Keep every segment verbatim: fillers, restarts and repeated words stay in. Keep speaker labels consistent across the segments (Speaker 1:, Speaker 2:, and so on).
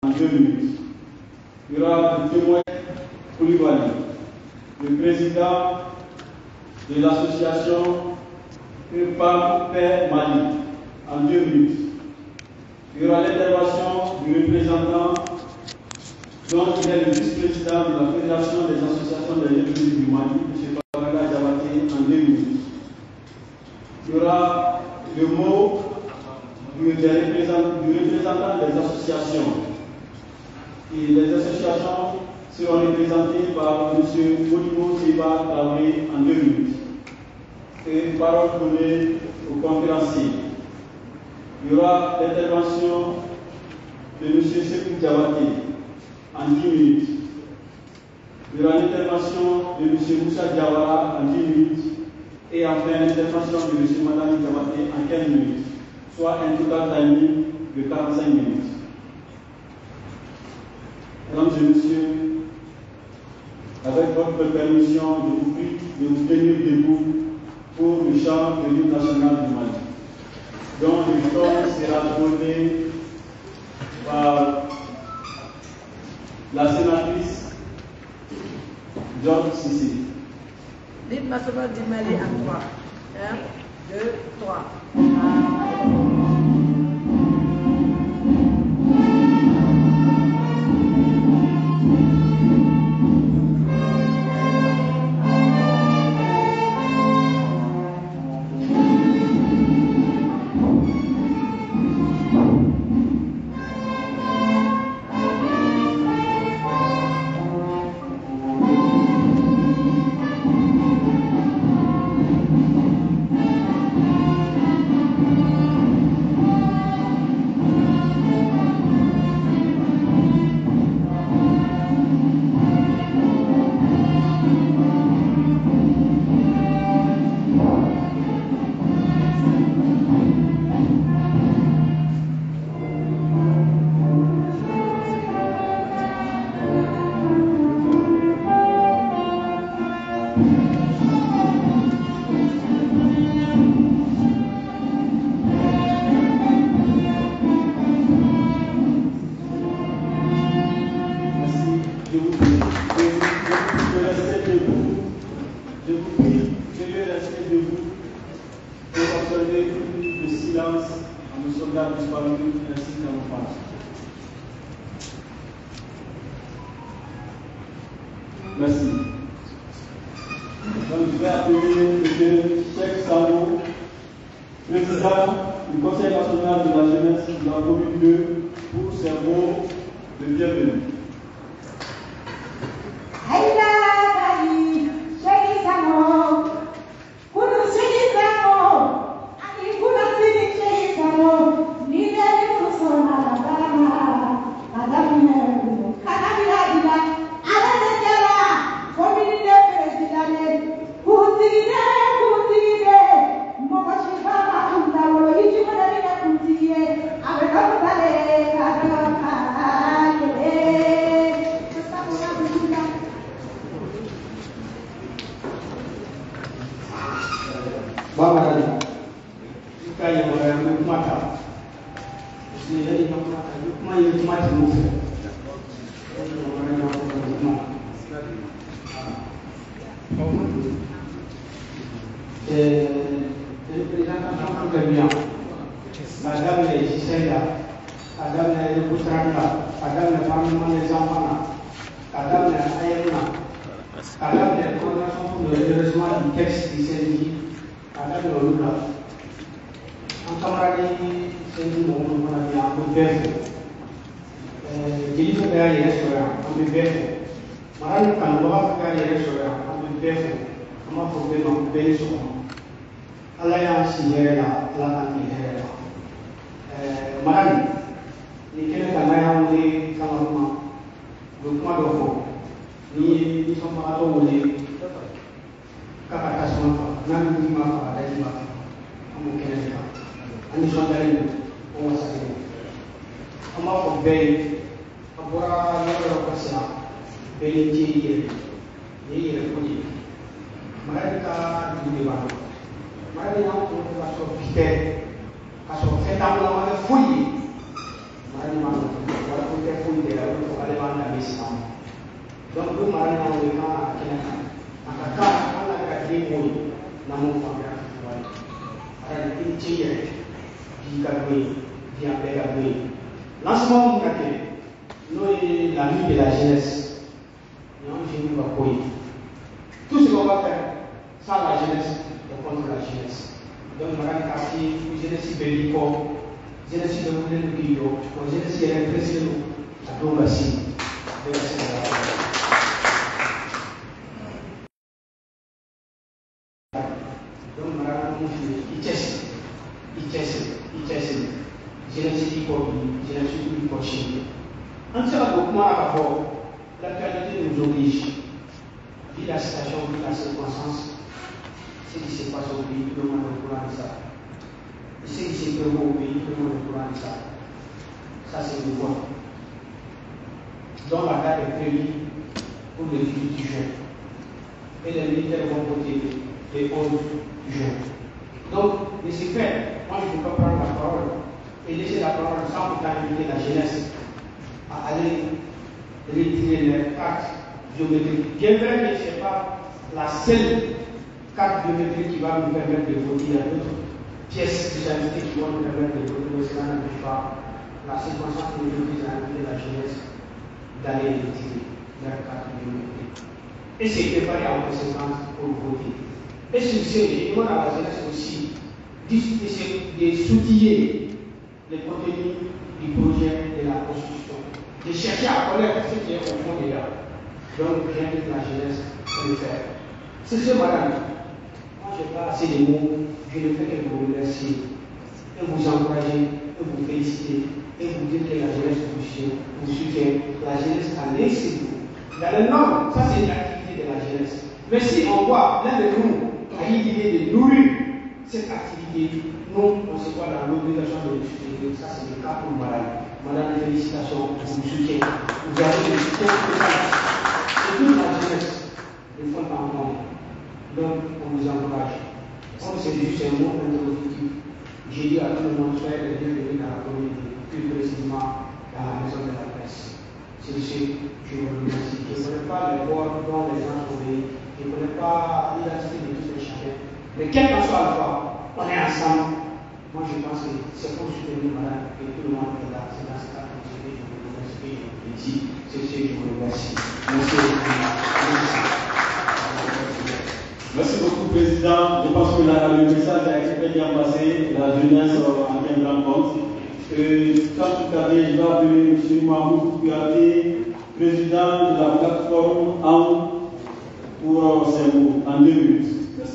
Speaker 1: en deux minutes. Il y aura le témoin Koulibaly, le président de l'association Pam Père Mali, en deux minutes. Il y aura l'intervention du représentant, dont il est le vice-président de la Fédération des associations des Républiques du Mali, M. Babala Diabaté, en deux minutes. Il y aura le mot du représentant, du représentant des associations. Et les associations seront représentées par M. Modibo Seba Traoré en deux minutes. Et parole donnée au conférencier. Il y aura l'intervention de M. Sekou Diabaté en dix minutes. Il y aura l'intervention de M. Moussa Diawara en dix minutes. Et enfin l'intervention de M. Madame Diabaté en quinze minutes, soit un total timing de quarante-cinq minutes. Mesdames et messieurs, avec votre permission, je vous prie de vous tenir debout pour le chant de l'hymne national du Mali, dont le temps sera donné par la sénatrice Georges Sissi.
Speaker 2: L'hymne national du Mali en trois. un, deux, trois.
Speaker 1: Merci. Donc, je vais appeler M. Cheikh Salou, président du Conseil national de la jeunesse de la commune deux, pour ses mots de bienvenue.
Speaker 3: Mari Donc, vous m'avez envoyé à Kenaka. En tout cas, on a gardé mon nom dans mon famille. Alors, il y a une vie. Lancement, nous sommes la nuit de la jeunesse. Tout ce qu'on va faire sans la jeunesse est contre la jeunesse. Donc, Madame Kassi, jeunesse bellico, jeunesse de Moulin Guido, jeunesse de l'impression à Dombassi. Donc, Madame Ichesse, Ichesse, Ichesse, jeunesse qui porte, jeunesse qui porte. En ce moment, l'actualité nous oblige. Vu la situation, vu la circonstance, ce qui se passe au pays, tout le monde est au courant de ça. Et ce qui se fait au pays, tout le monde est au courant de ça. Ça, c'est le vote. Donc, la date est prévue pour le dix-huit juin. Et les militaires vont voter le onze juin. Donc, de ce fait, moi, je ne peux pas prendre la parole et laisser la parole sans pourtant inviter la jeunesse à aller retirer leurs cartes biométriques. Bien vrai que ce n'est pas la seule carte biométrique qui va nous permettre de voter. Il y a d'autres pièces d'identité qui vont nous permettre de voter, mais cela n'empêche pas la circonstance qui nous oblige à inviter la jeunesse d'aller retirer leurs cartes biométriques. Et c'est préparé en conséquence pour voter. Et sur ce, je demande à la jeunesse aussi de s'outiller les contenus du projet de la Constitution, de chercher à connaître ce qui est au fond des gars. Donc, j'invite la jeunesse à le faire. C'est ce madame. Moi, je n'ai pas assez de mots. Je ne fais que vous remercier, et vous encourager, et vous féliciter, et vous dire que la jeunesse vous soutient. La jeunesse a laissé vous. Dans le nom, ça c'est l'activité de la jeunesse. Mais si on voit l'un de nous a eu l'idée de nourrir cette activité, nous, on se voit dans l'obligation de le soutenir. Ça c'est le cas pour madame. Madame, félicitations pour le soutien. Vous avez le soutien total. Et toute la jeunesse de fond en comble. Donc, on vous encourage. Comme c'est juste un mot introductif, j'ai dit à tout le monde, soyez les bienvenus dans la communauté, plus précisément dans la maison de la presse. C'est ce que je vous remercie. Je ne connais pas les voix dont les gens sont venus, je ne connais pas l'identité de tous les chacun. Mais quel qu'en soit le fois, on est ensemble. Moi, je pense que c'est pour soutenir madame et tout le monde est là. C'est dans ce cas que je vous remercie. Je vous dis, c'est ce que je vous remercie. Merci.
Speaker 1: Merci beaucoup, Président. Je pense que la, le message a été très bien passé. La jeunesse en tiendra compte. Quand tout à l'heure, je vais appeler M. Mahmoud Kouyaté, président de la plateforme en pour ces mots en deux minutes. Merci.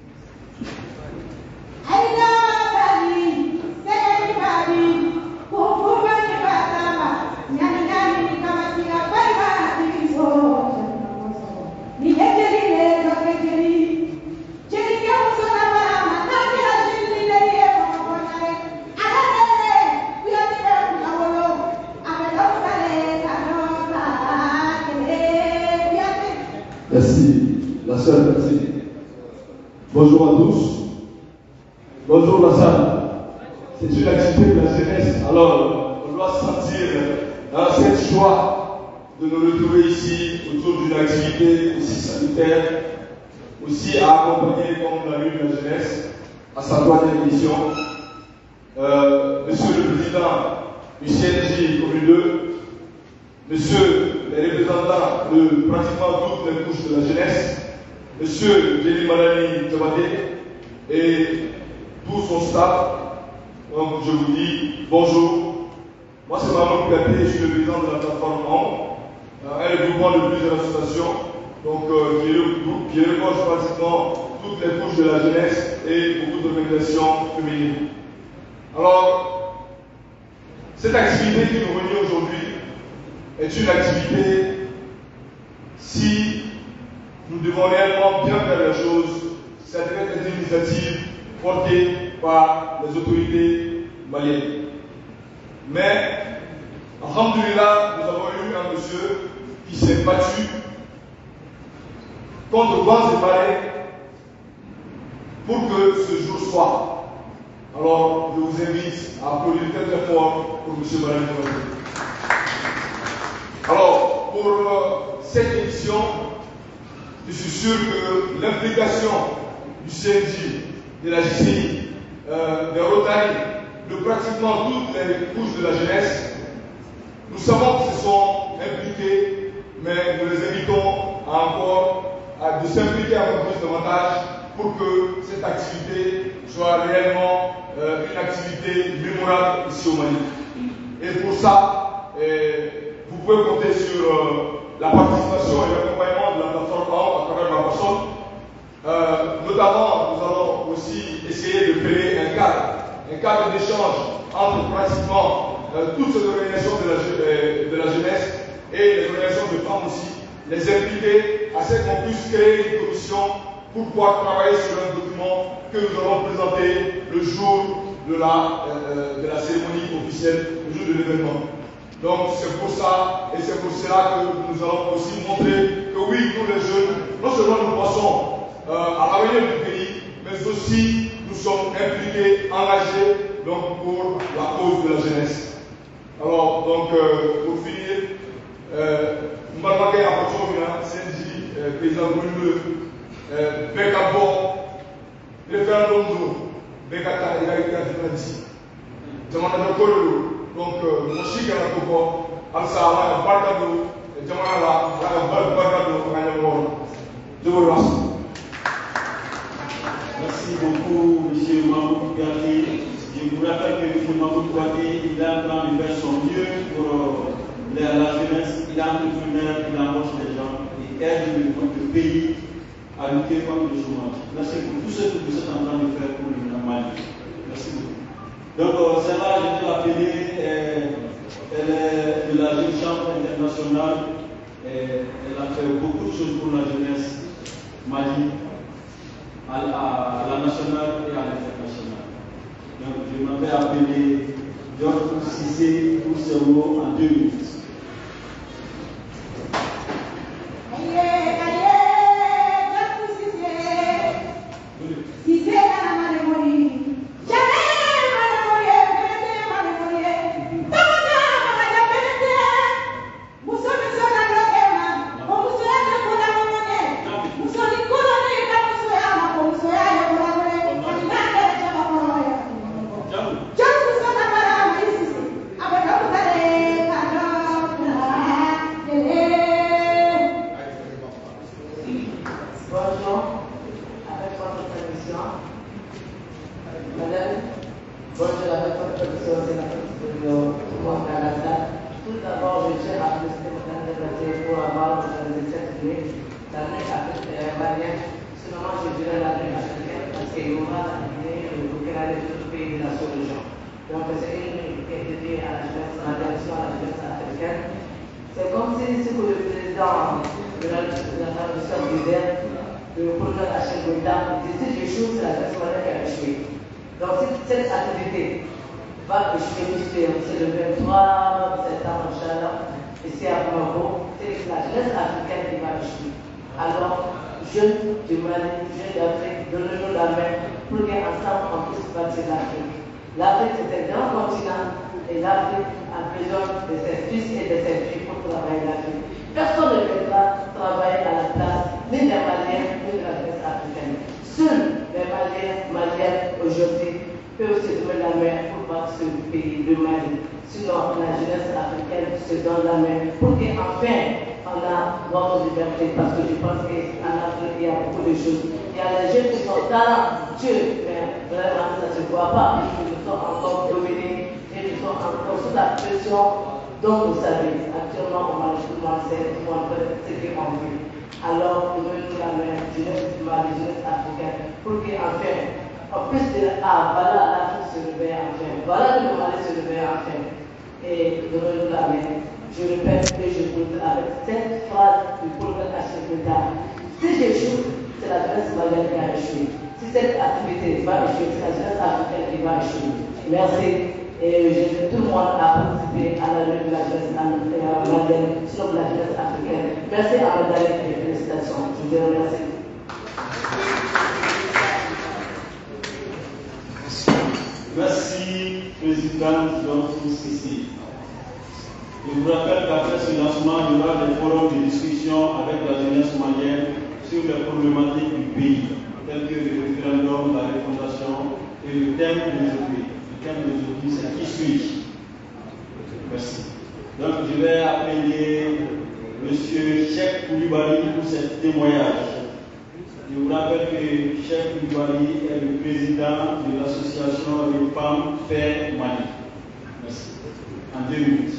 Speaker 4: Merci, la sœur, merci. Bonjour à tous. Bonjour la salle. C'est une activité de la jeunesse. Alors, on doit sentir hein, cette joie de nous retrouver ici autour d'une activité aussi sanitaire, aussi à accompagner comme la nuit de la jeunesse à sa troisième édition. Euh, monsieur le Président du C N J Commune deux, Monsieur les représentants de pratiquement toutes les couches de la jeunesse, Monsieur Jenny Malani Tebade et tout son staff, donc je vous dis bonjour. Moi c'est Mahmoud Kouyaté, je suis le président de la plateforme O M, un groupement de plusieurs associations, donc euh, qui regorge pratiquement toutes les couches de la jeunesse et beaucoup d'organisations féminines. Alors, cette activité qui nous réunit aujourd'hui est une activité, si nous devons réellement bien faire les choses, ça devrait être une initiative portée par les autorités maliennes. Mais, alhamdoulilah, nous avons eu un monsieur qui s'est battu contre vents et marées pour que ce jour soit. Alors, je vous invite à applaudir très très fort pour M. Malani. Alors, pour euh, cette édition, je suis sûr que l'implication du C N J, de la J C I, euh, des Rotary, de pratiquement toutes les couches de la jeunesse, nous savons qu'ils se sont impliqués, mais nous les invitons à encore à de s'impliquer encore plus davantage pour que cette activité soit réellement euh, une activité mémorable ici au Mali. Et pour ça, euh, vous pouvez compter sur euh, la participation et l'accompagnement de la plateforme à travers ma personne. Euh, notamment, nous allons aussi essayer de créer un cadre, un cadre d'échange entre pratiquement euh, toutes ces organisations de la, euh, de la jeunesse et les organisations de femmes aussi, les impliquer à ce qu'on puisse créer une commission pour pouvoir travailler sur un document que nous allons présenter le jour de la, euh, de la cérémonie officielle, le jour de l'événement. Donc c'est pour ça et c'est pour cela que nous allons aussi montrer que oui, nous les jeunes, non seulement nous pensons euh, à l'avenir du pays, mais aussi nous sommes impliqués, engagés donc, pour la cause de la jeunesse. Alors, donc, euh, pour finir, je vais marquer la portion de C N J, président Goulou, Bekabo, référendum de Bekata, égalité à diplomatie. Je m'en ai dit donc, mon chic à la copo, Al-Sahara, Barkado, Jamala, Barkado, je vous remercie.
Speaker 1: Merci beaucoup, M. Mahmoud Gandhi. Je vous rappelle que M. Mahmoud Gandhi, il est en train de faire son mieux pour la, la jeunesse, il est entrepreneur, il embauche des gens, il aide notre pays à lutter contre le chômage. Merci pour tout ce que vous êtes en train de faire pour le Mali. Merci beaucoup. Donc, euh, celle-là, je vais l'appeler, euh, elle est de la Jeune Chambre internationale, et elle a fait beaucoup de choses pour la jeunesse Mali, à la, à la nationale et à l'internationale. Donc, je m'avais appelé Georges Cissé pour ce mot en deux minutes.
Speaker 2: L'Afrique, c'est un grand continent et l'Afrique a besoin de ses fils et de ses filles pour travailler l'Afrique. Personne ne viendra travailler à la place ni des Maliens ni de la jeunesse africaine. Seuls les Maliens, Maliennes aujourd'hui peuvent se donner la main pour battre ce pays, le Mali. Sinon, la jeunesse africaine se donne la main pour qu'enfin on a notre liberté. Parce que je pense qu'en Afrique, il y a beaucoup de choses. Il y a les jeunes qui sont talentueux, mais vraiment ça ne se voit pas. Ils sont encore dominés et ils sont encore sous la pression. Donc vous savez, actuellement on mange tout le monde sait, tout le monde fait ce qu'on veut. Alors nous mettons la main, jeunesse du Mali, jeunesse africaine, pour qu'enfin, en plus de ah voilà l'Afrique se réveille enfin, voilà le Mali se réveille enfin. Et donnons-nous la main. Je répète et je vous dis avec cette phrase du prophète Hachem. Si j'échoue, c'est la jeunesse malienne qui a échoué. Si cette activité va échouer, c'est la jeunesse africaine qui va échouer. Merci. Et j'invite tout le monde à participer à la lutte de la jeunesse malienne, sinon de la jeunesse africaine. Merci à Madame et félicitations. Je vous remercie.
Speaker 1: Merci, Président Georges Cissé. Je vous rappelle qu'après ce lancement, il y aura des forums de discussion avec la jeunesse malienne sur les problématiques du pays, telles que le référendum, la refondation et le thème d'aujourd'hui. Le thème d'aujourd'hui, c'est qui suis-je? Merci. Donc, je vais appeler M. Cheikh Koulibaly pour ce témoignage. Je vous rappelle que Cheikh Koulibaly est le président de l'association des femmes Fait Mali. Merci. En deux minutes.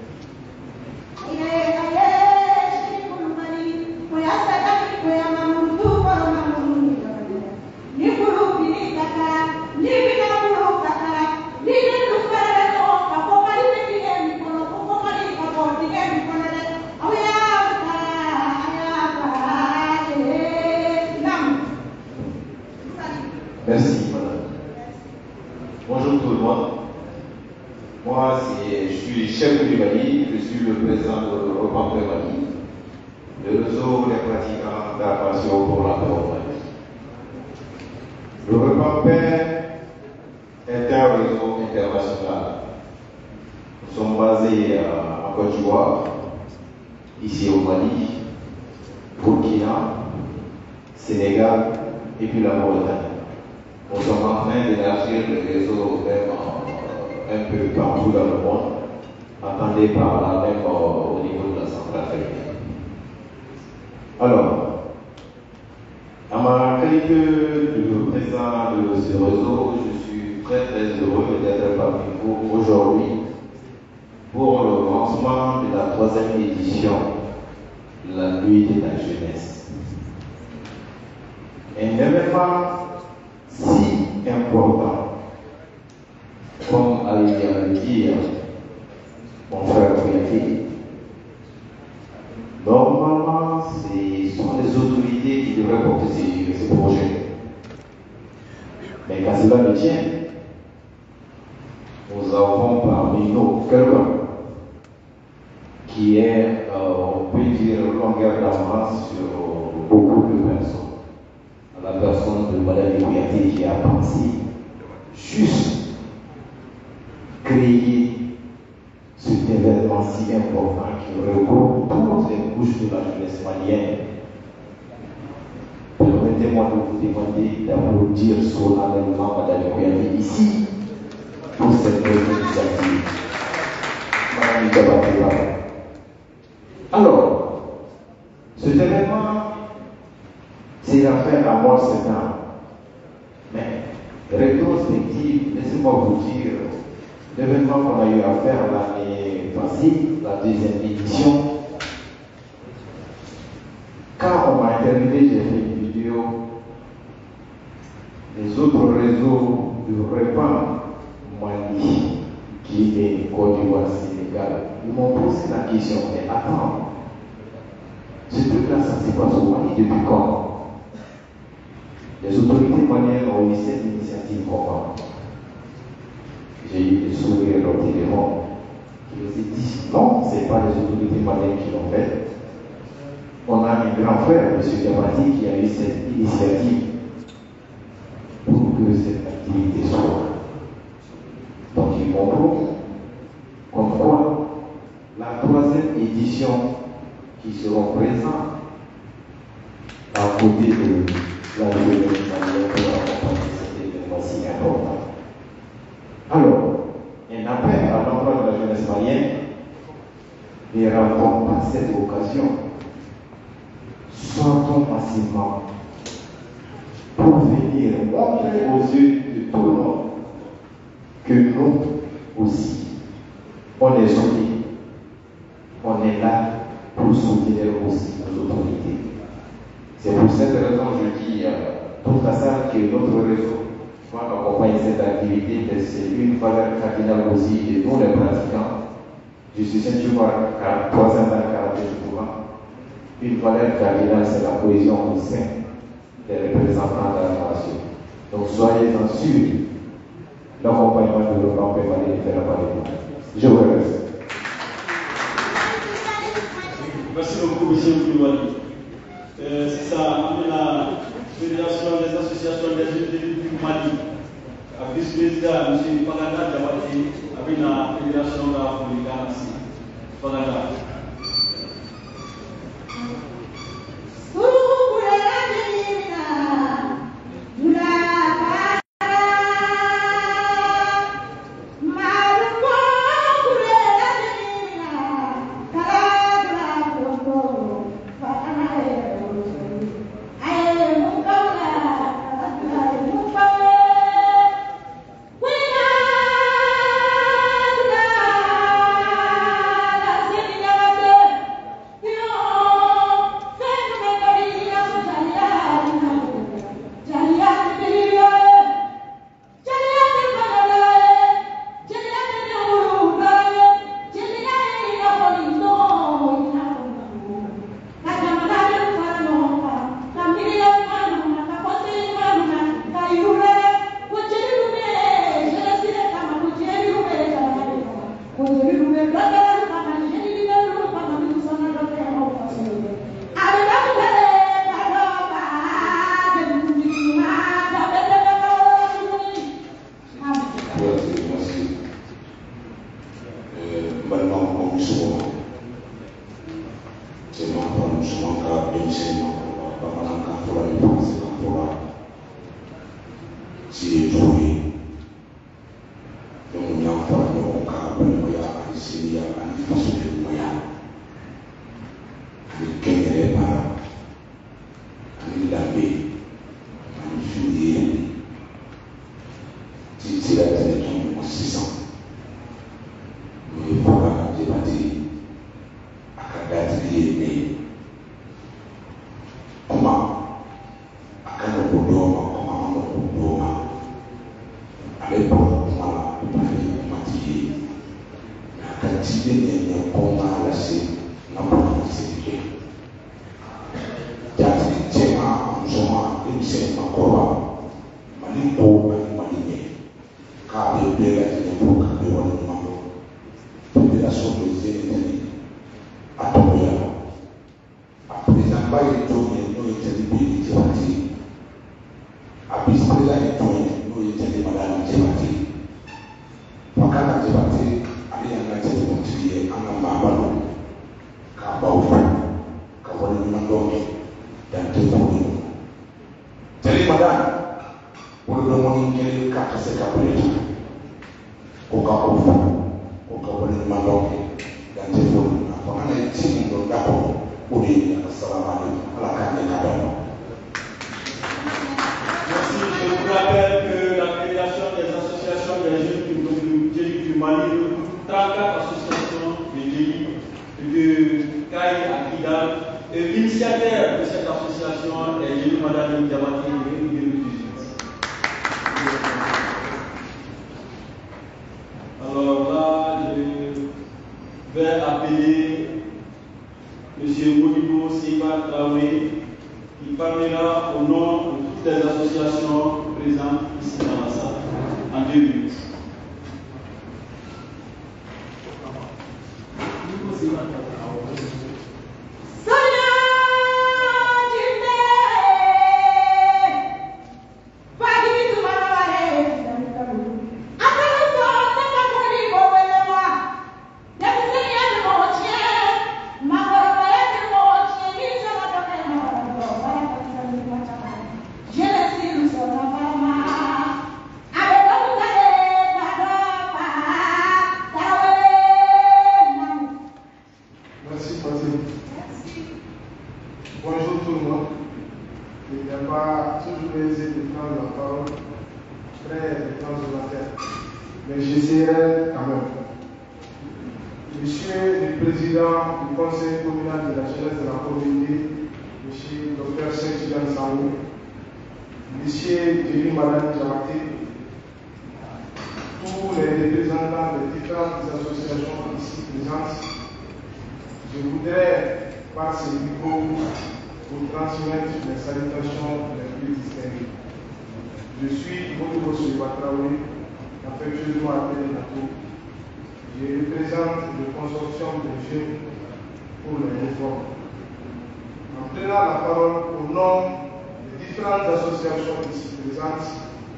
Speaker 5: Merci, madame. Bonjour tout le monde. Moi, je suis Cheikh Koulibaly, je suis le président de Repas Paix Mali, le réseau des pratiquants d'arts martiaux pour la paix au Mali. Le Repas Paix est un réseau international. Nous sommes basés en Côte d'Ivoire, ici au Mali, Burkina, Sénégal et puis la Mauritanie. Nous sommes en train d'élargir le réseau même euh, un peu partout dans le monde, attendez par là même euh, au niveau de la Centrafrique. Alors, à ma qualité de président de ce réseau, je suis très très heureux d'être parmi vous aujourd'hui pour le lancement de la troisième édition de la Nuit de la jeunesse. Un événement si important, comme a eu à le dire mon frère Kouyaté. Normalement, ce sont les autorités qui devraient porter ces, ces projets. Mais quand cela ne tient, nous avons parmi nous quelqu'un qui est, euh, on peut dire, longueur d'avance sur beaucoup de personnes. La personne de Mme Kouyaté qui a pensé juste créer cet événement si important qui regroupe toutes les couches de la jeunesse malienne. Permettez-moi de vous demander d'applaudir solennellement Mme Kouyaté ici pour cette belle initiative. Mme Kouyaté. Alors, cet événement, c'est l'affaire à moi sept ans. Mais, rétrospective, laissez-moi vous dire, l'événement qu'on a eu à faire l'année passée, la deuxième édition, quand on m'a interviewé, j'ai fait une vidéo, les autres réseaux de repas Mali, Guinée, Côte d'Ivoire, Sénégal, ils m'ont posé la question, mais attends, ce truc-là, ça se passe au Mali depuis quand? Les autorités maliennes ont eu cette initiative comment? J'ai eu des sourires au téléphone qui nous ont dit non, ce n'est pas les autorités maliennes qui l'ont fait. On a un grand frère, M. Diabati, qui a eu cette initiative pour que cette activité soit. Donc ils montrent comme quoi la troisième édition qui seront présents à côté de la jeunesse malienne pour accompagner cet événement si important. Alors, un appel à l'endroit de la jeunesse malienne, ne ratons pas cette occasion. Sortons massivement pour venir montrer aux yeux de tout le monde que nous aussi, on est soudés, on est là pour soutenir aussi nos autorités. C'est pour cette raison que je dis à toute la salle que notre réseau va accompagner cette activité, mais c'est une valeur cardinale aussi de nous les pratiquants. Je suis ceinture à trois cents ans karaté du courant. Une valeur cardinale, c'est la cohésion au sein des représentants de la nation. Donc soyez-en sûrs, l'accompagnement de l'Europe est valé de faire parler de nous. Je vous remercie.
Speaker 1: Merci beaucoup, M. Koulibaly. Euh, c'est ça, on est la Fédération des associations des jeunes du Mali. La vice-président, M. Paganda Diabati, avec la Fédération de la Afrique. Fadaka.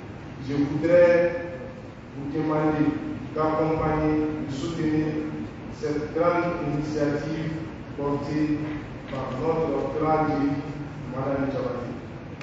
Speaker 6: Je voudrais vous demander d'accompagner, de soutenir cette grande initiative portée par notre grande dirigeante, Madame Djabati.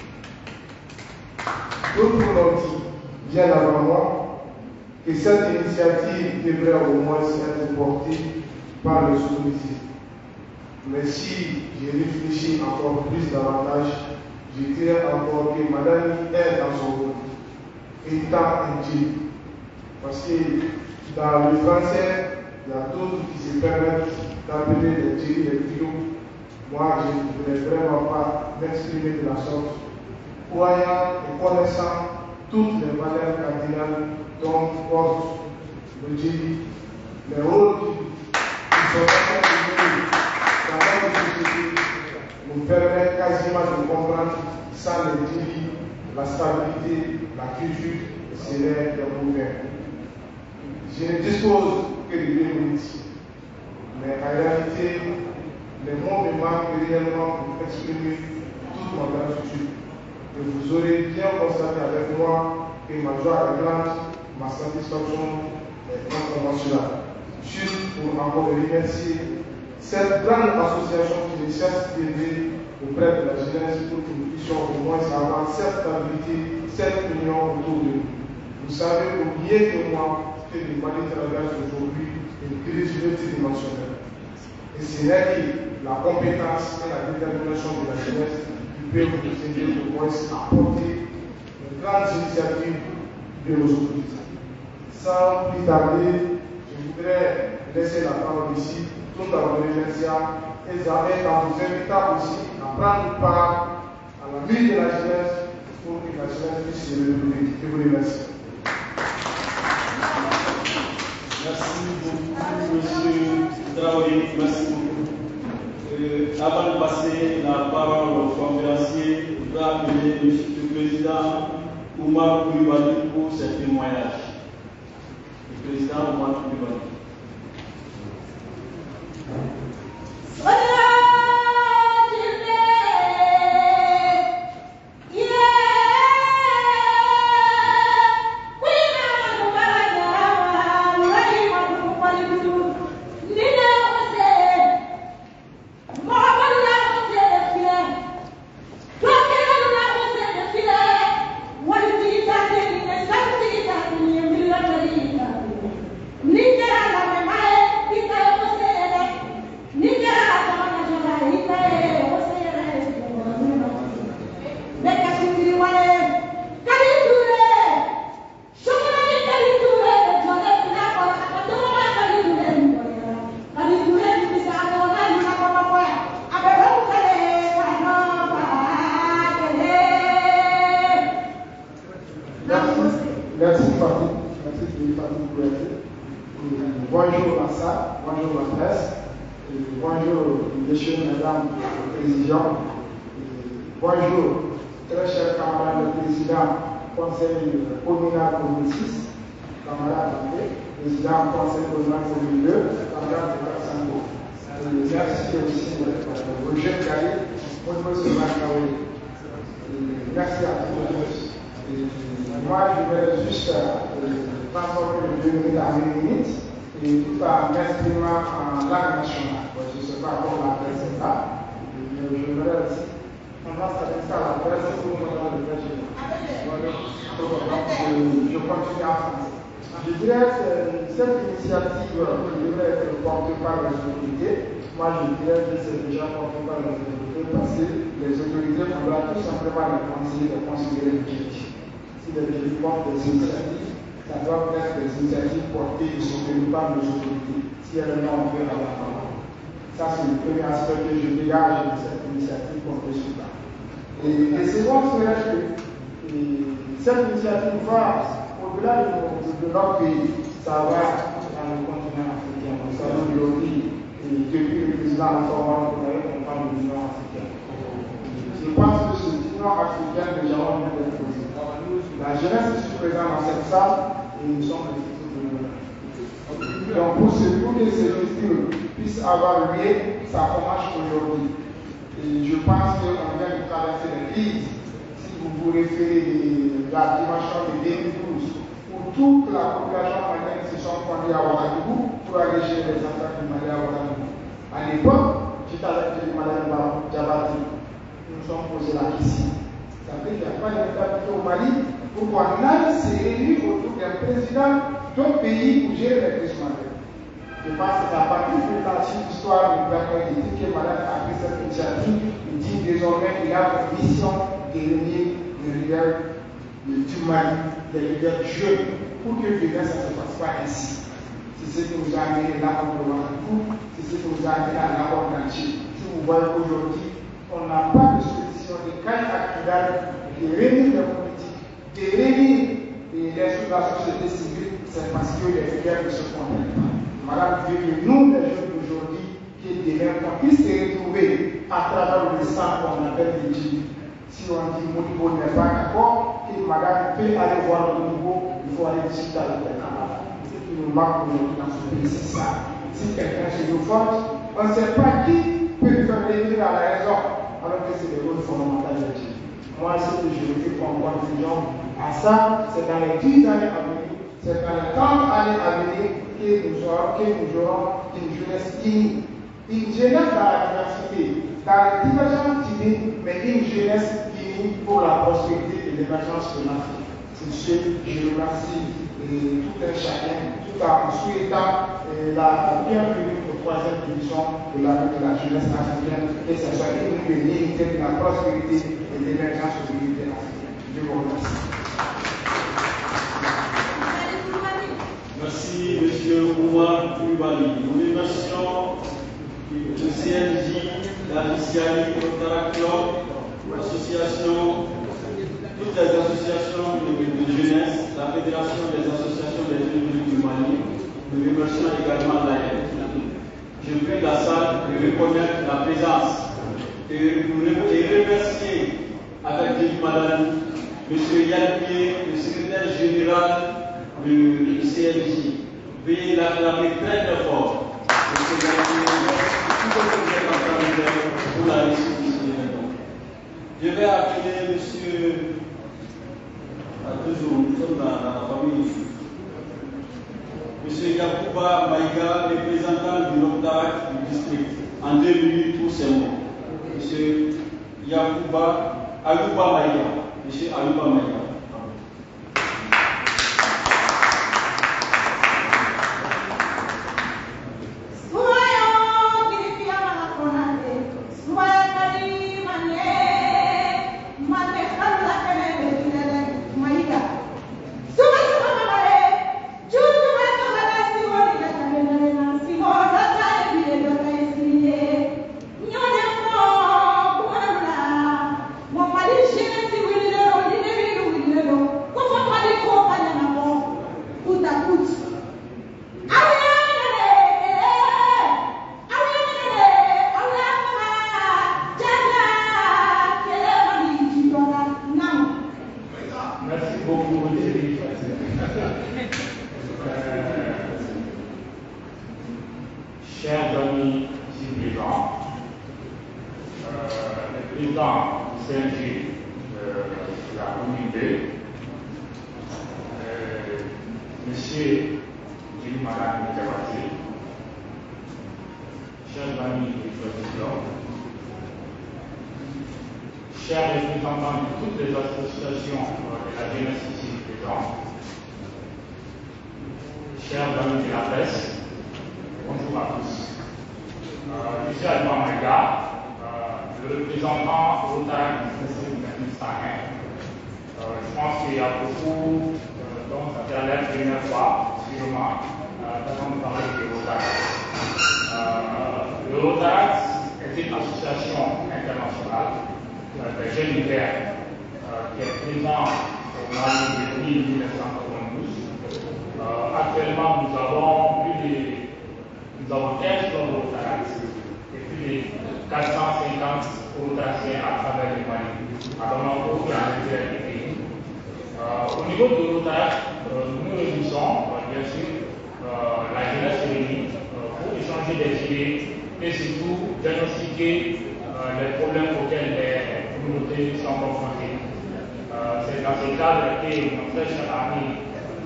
Speaker 6: D'autres l'ont dit bien avant moi que cette initiative devrait au moins être portée par le sous-ministre. Mais si j'ai réfléchi encore plus davantage, je dirais encore que Madame est dans son rôle, étant intime. Parce que dans le français, il y a d'autres qui se permettent d'appeler les djinns les trios. Moi, je ne voulais vraiment pas m'exprimer de la sorte, croyant et connaissant toutes les valeurs cardinales dont porte le djinn, les rôles qui sont déterminés dans notre société nous permet quasiment de comprendre sans les djinns la stabilité, la culture serait des mouvements. Je ne dispose que de deux minutes, mais en réalité, les mots me manquent réellement pour exprimer toute ma gratitude. Et vous aurez bien constaté avec moi que ma joie est grande, ma satisfaction est incommensurable. Juste pour encore remercier cette grande association qui ne cesse d'aider auprès de la jeunesse pour que nous puissions au moins avoir cette stabilité, cette union autour de nous. Vous savez au mieux que moi que le Mali traverse aujourd'hui une crise multidimensionnelle. Et ce n'est que la compétence et la détermination de la jeunesse qui peuvent nous aider au moins à porter une grande initiative de nos autorités. Sans plus tarder, je voudrais laisser la parole ici, tout en vous remerciant et en vous invitant aussi à prendre part à la nuit de la jeunesse pour que la jeunesse puisse se réunir. Je vous remercie.
Speaker 1: Merci beaucoup, M. Traoré. Merci beaucoup. Euh, avant de passer la parole au conférencier, je voudrais appeler M. le Président Oumar Koulibaly pour ses témoignages. Le Président Oumar Koulibaly.
Speaker 7: Bonjour à ça, bonjour la presse, et bonjour messieurs et mesdames le président, et bonjour très cher camarade le président conseil communal commune six, camarade André, président conseil communal commune deux, camarade de Kassango. Merci aussi au jeune Kari, au monsieur Makaoui. Merci à tous. Moi je vais juste transformer le deux minutes en une minute. Et tout en m'exprimant en langue nationale. Je ne sais pas comment la presse est là, mais je voudrais aussi. On va s'adresser à la presse pour nous donner le fait. Je continue en français. Je dirais que cette initiative devrait être portée par les autorités. Moi, je dirais que c'est déjà porté par les autorités parce que les autorités voudraient tout simplement les conseiller de considérer l'objectif. Si les autorités portent des initiatives, ça doit être des initiatives portées et soutenues par nos autorités, si elles n'ont pas à la parole. Ça, c'est le premier aspect que je dégage de cette initiative portée sur la. Et le second serait que cette initiative va au-delà de, de, de notre pays, ça va dans le continent africain. Nous savons aujourd'hui, depuis le président Information, vous avez compris l'Union africaine. Je pense que ce Union africaine, déjà, on vient d'être posé. La jeunesse qui est présente dans cette salle, et nous sommes les futurs de demain. Donc, pour que tous les futurs puissent avoir lieu, ça commence aujourd'hui. Et je pense qu'on vient de traverser les crises. Si vous vous référez à la dimension de deux mille douze, où toute la population malienne se sont fondés à Ouagadougou pour aller gérer les enfants du Mali à Ouagadougou. À l'époque, j'étais avec le Madame Diabati. Nous nous sommes posé la question. Ça veut dire qu'il n'y a pas d'État au Mali pour qu'on aille se réunir autour d'un président d'un pays pour gérer les crises maliennes. Je pense que c'est à partir de l'antique histoire du Bernard dit que Madame a pris cette initiative. Il dit désormais qu'il a pour mission de réunir les leaders du Mali, les leaders jeunes, pour que demain ça ne se passe pas ainsi. C'est ce qui nous a amené là pour le Ouagadougou, c'est ce qui nous a amené à l'accord d'Alger. Si vous voyez aujourd'hui, on n'a pas de solution de cas actuel de réunir les politiques, de réunir les sous la société civile, c'est parce que les leaders ne se comprennent pas. Madame veut que nous, les jeunes d'aujourd'hui, qui demain, qu'on puisse se retrouver à travers le sang qu'on appelle le djihad. Si on dit Modibo n'est pas d'accord, que madame peut aller voir le Modibo, il faut aller discuter avec le camarade. Ce qui nous manque aujourd'hui dans ce pays, c'est ça. Si quelqu'un se nous force, on ne sait pas qui peut nous faire venir à la raison, alors que c'est le rôle fondamental de Dieu. Moi, ce que je veux dire comme conclusion à ça, c'est dans les dix années à venir, c'est dans les trente années à venir que nous aurons, que nous aurons une jeunesse unie. Une jeunesse dans la diversité, dans les divergences timides, mais une jeunesse unie pour la prospérité et l'émergence de l'Afrique. C'est ce que je remercie et tout un chacun, tout en souhaitant euh, la bienvenue aux troisième division de la, de la jeunesse africaine, et que ce soit une unité de la prospérité et l'émergence de l'unité africaine. Je vous remercie.
Speaker 1: Merci, M. Oumar Koulibaly. Nous remercions le C N J, la Riciali, Rotary Club, l'association, toutes les associations de, de jeunesse, la Fédération des associations des jeunes du Mali. Nous remercions également l'A F. Je prie la salle de reconnaître la présence et de remercier avec Denis Madani, M. Yann Pied, le secrétaire général du C N J. Veuillez l'acclamer très très fort. M. Yann Pied, pour la réussite de ce événement. Je vais appeler M. À toujours, nous sommes dans la famille. M. Yakouba Maïga, représentant du Rotary du district. En deux minutes, tous ces mots. M. Yakouba Ayouba Maïga. M. Ayouba Maïga.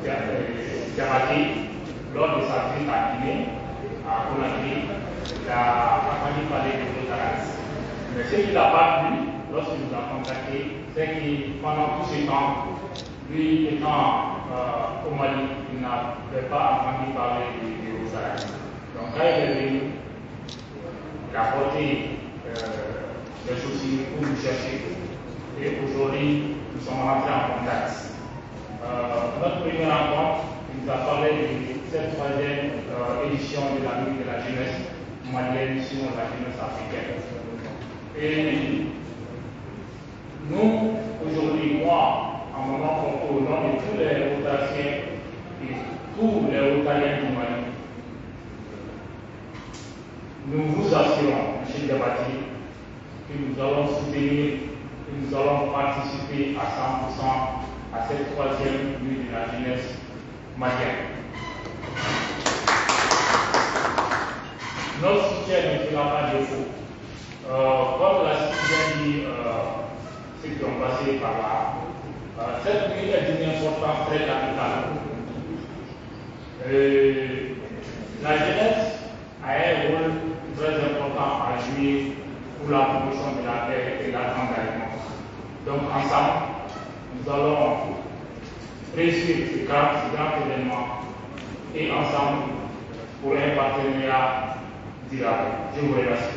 Speaker 8: Diabaté, lors de sa visite à Guinée, à Conakry, il a entendu parler de Rosaras. Mais ce qu'il n'a pas vu lorsqu'il nous a contactés, c'est que pendant tout ce temps, lui étant euh, au Mali, il n'avait pas entendu parler de, de Rosaras. Donc quand il est venu, il a porté euh, les chaussures pour nous chercher. Et aujourd'hui, nous sommes rentrés en contact. Euh, notre première rencontre, il nous a parlé de cette troisième euh, édition de la Nuit de la jeunesse malienne sur la jeunesse africaine. Et nous, aujourd'hui, moi, en mon nom, au nom de tous les Rotariens et tous les Rotariens du Mali, nous vous assurons, M. Diabaté, que nous allons soutenir et nous allons participer à cent pour cent à cette troisième nuit de la jeunesse malienne. Notre soutien ne fera pas défaut. Euh, comme l'a dit euh, ceux qui ont passé par là, euh, cette nuit est d'une importance très capitale. Euh, la jeunesse a un rôle très important à jouer pour la promotion de la paix et de l'engagement. Donc ensemble, nous allons réussir ce grand, ce grand événement et ensemble pour un partenariat durable. Je vous remercie.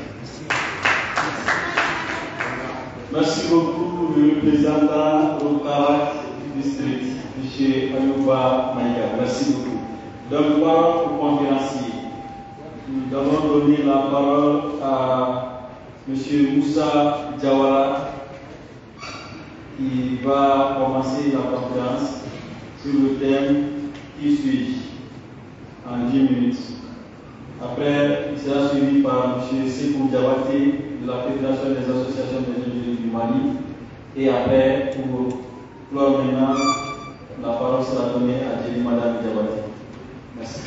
Speaker 1: Merci beaucoup, le représentant Rokarak du district, M. Ayouba Maïga. Merci beaucoup. Donc, parole au conférencier. Nous allons donner la parole à M. Moussa Diawara, qui va commencer la conférence sur le thème Qui suis-je en dix minutes. Après, il sera suivi par M. Sekou Diabaté de la Fédération des associations des ingénieurs du Mali. Et après, pour clore maintenant, la parole sera donnée à Jenny Madame Diabaté. Merci.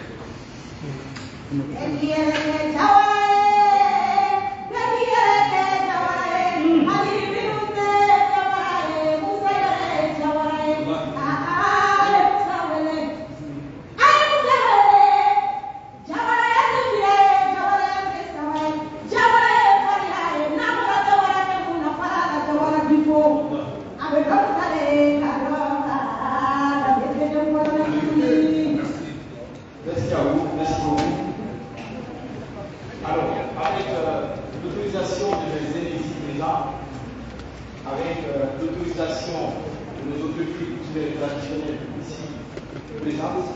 Speaker 3: Merci à vous, merci beaucoup. Alors, avec euh, l'autorisation de mes aînés ici présents, avec euh, l'autorisation de nos autorités culturelles et traditionnelles ici présentes,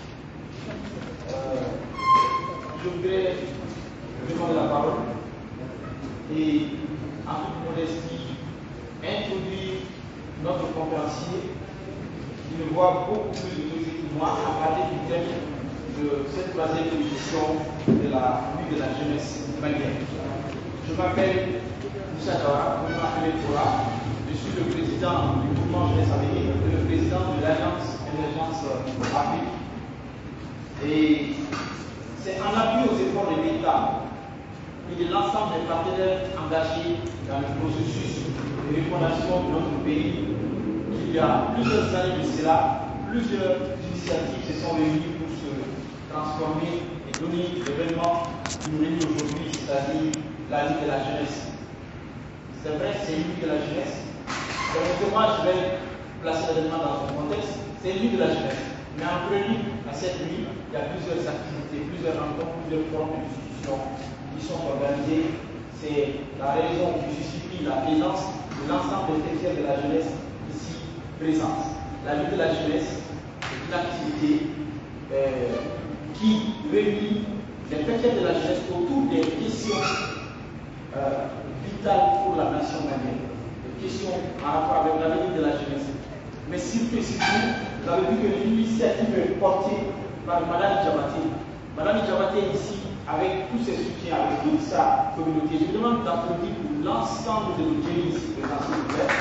Speaker 3: euh, je voudrais demander la parole et, en toute modestie, introduire notre conférencier qui me voit beaucoup plus d'autorité que moi à parler du thème de cette troisième édition de la Nuit de la jeunesse malienne. Je m'appelle Moussa Diawara, je m'appelle Tora, je suis le président du mouvement Jeunesse Avenir et le président de l'Alliance Émergence Afrique. Et c'est en appui aux efforts de l'État et de l'ensemble des partenaires engagés dans le processus de refondation de notre pays qu'il y a plusieurs années de cela, plusieurs initiatives se sont réunies pour se transformer et donner l'événement qui nous réunit aujourd'hui, c'est-à-dire la nuit de la jeunesse. C'est vrai que c'est une nuit de la jeunesse. Heureusement, je vais placer l'événement dans son contexte. C'est une nuit de la jeunesse. Mais en prélude à cette nuit, il y a plusieurs activités, plusieurs rencontres, plusieurs formes de discussions qui sont organisées. C'est la raison qui justifie la présence de l'ensemble des secteurs de la jeunesse ici présente. La nuit de la jeunesse est une activité euh, qui réunit les secteurs de la jeunesse autour des questions euh, vitales pour la nation malienne, des questions en rapport avec l'avenir de la jeunesse. Mais surtout, surtout, vous avez vu que l'initiative est portée par Madame Diabaté. Madame Diabaté est ici avec tous ses soutiens, avec toute sa communauté. Je vous demande d'applaudir pour l'ensemble de nos génies ici présents, s'il vous plaît.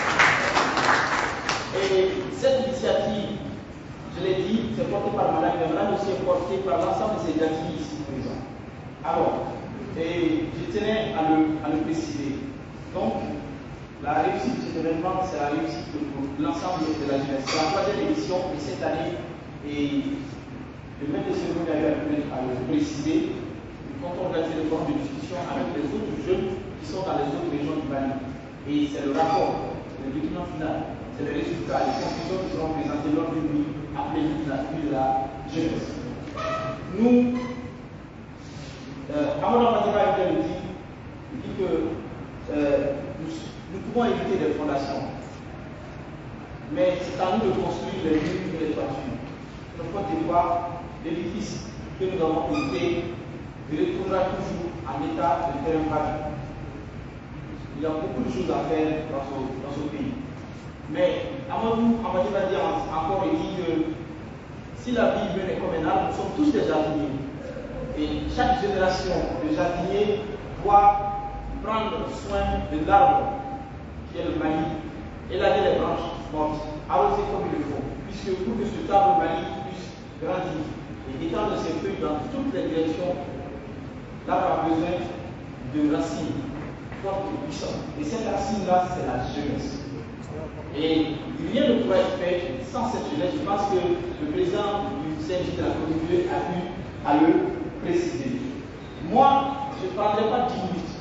Speaker 3: Et cette initiative, je l'ai dit, c'est porté par Madame, mais Madame aussi est portée par l'ensemble de ces activités ici présents. Alors, et je tenais à le, à le préciser. Donc, la réussite de cet événement, c'est la réussite de l'ensemble de la jeunesse. C'est la troisième édition et cette année,
Speaker 9: Et le maître de cérémonie avait appelé à le préciser. Quand on organise des formes de discussion avec les autres jeunes qui sont dans les autres régions du Mali. Et c'est le rapport, le document final, c'est le résultat, les conclusions qui seront présentées lors d'une nuit appelée la nuit de la jeunesse. Nous, euh, Amadou Madiba vient de dire, il dit que euh, nous, nous pouvons éviter des fondations, mais c'est à nous de construire les murs et les toitures. Notre Côte d'Ivoire, l'édifice que nous avons hérité, il retournera toujours en état de terrain vague. Il y a beaucoup de choses à faire dans ce, dans ce pays. Mais Amadou va dire encore et dit que si la vie humaine est comme un arbre, nous sommes tous des jardiniers. Et chaque génération de jardiniers doit prendre soin de l'arbre qui est le Mali, élaguer les branches mortes, arroser comme il le faut, puisque pour que cet arbre Mali puisse grandir et étendre ses feuilles dans toutes les directions, l'arbre a besoin de racines fortes et puissantes. Et cette racine-là, c'est la jeunesse. Et rien ne pourrait être fait sans cette jeunesse. Je pense que le président du C N J de la communauté a eu à le préciser. Moi, je ne parlerai pas dix minutes.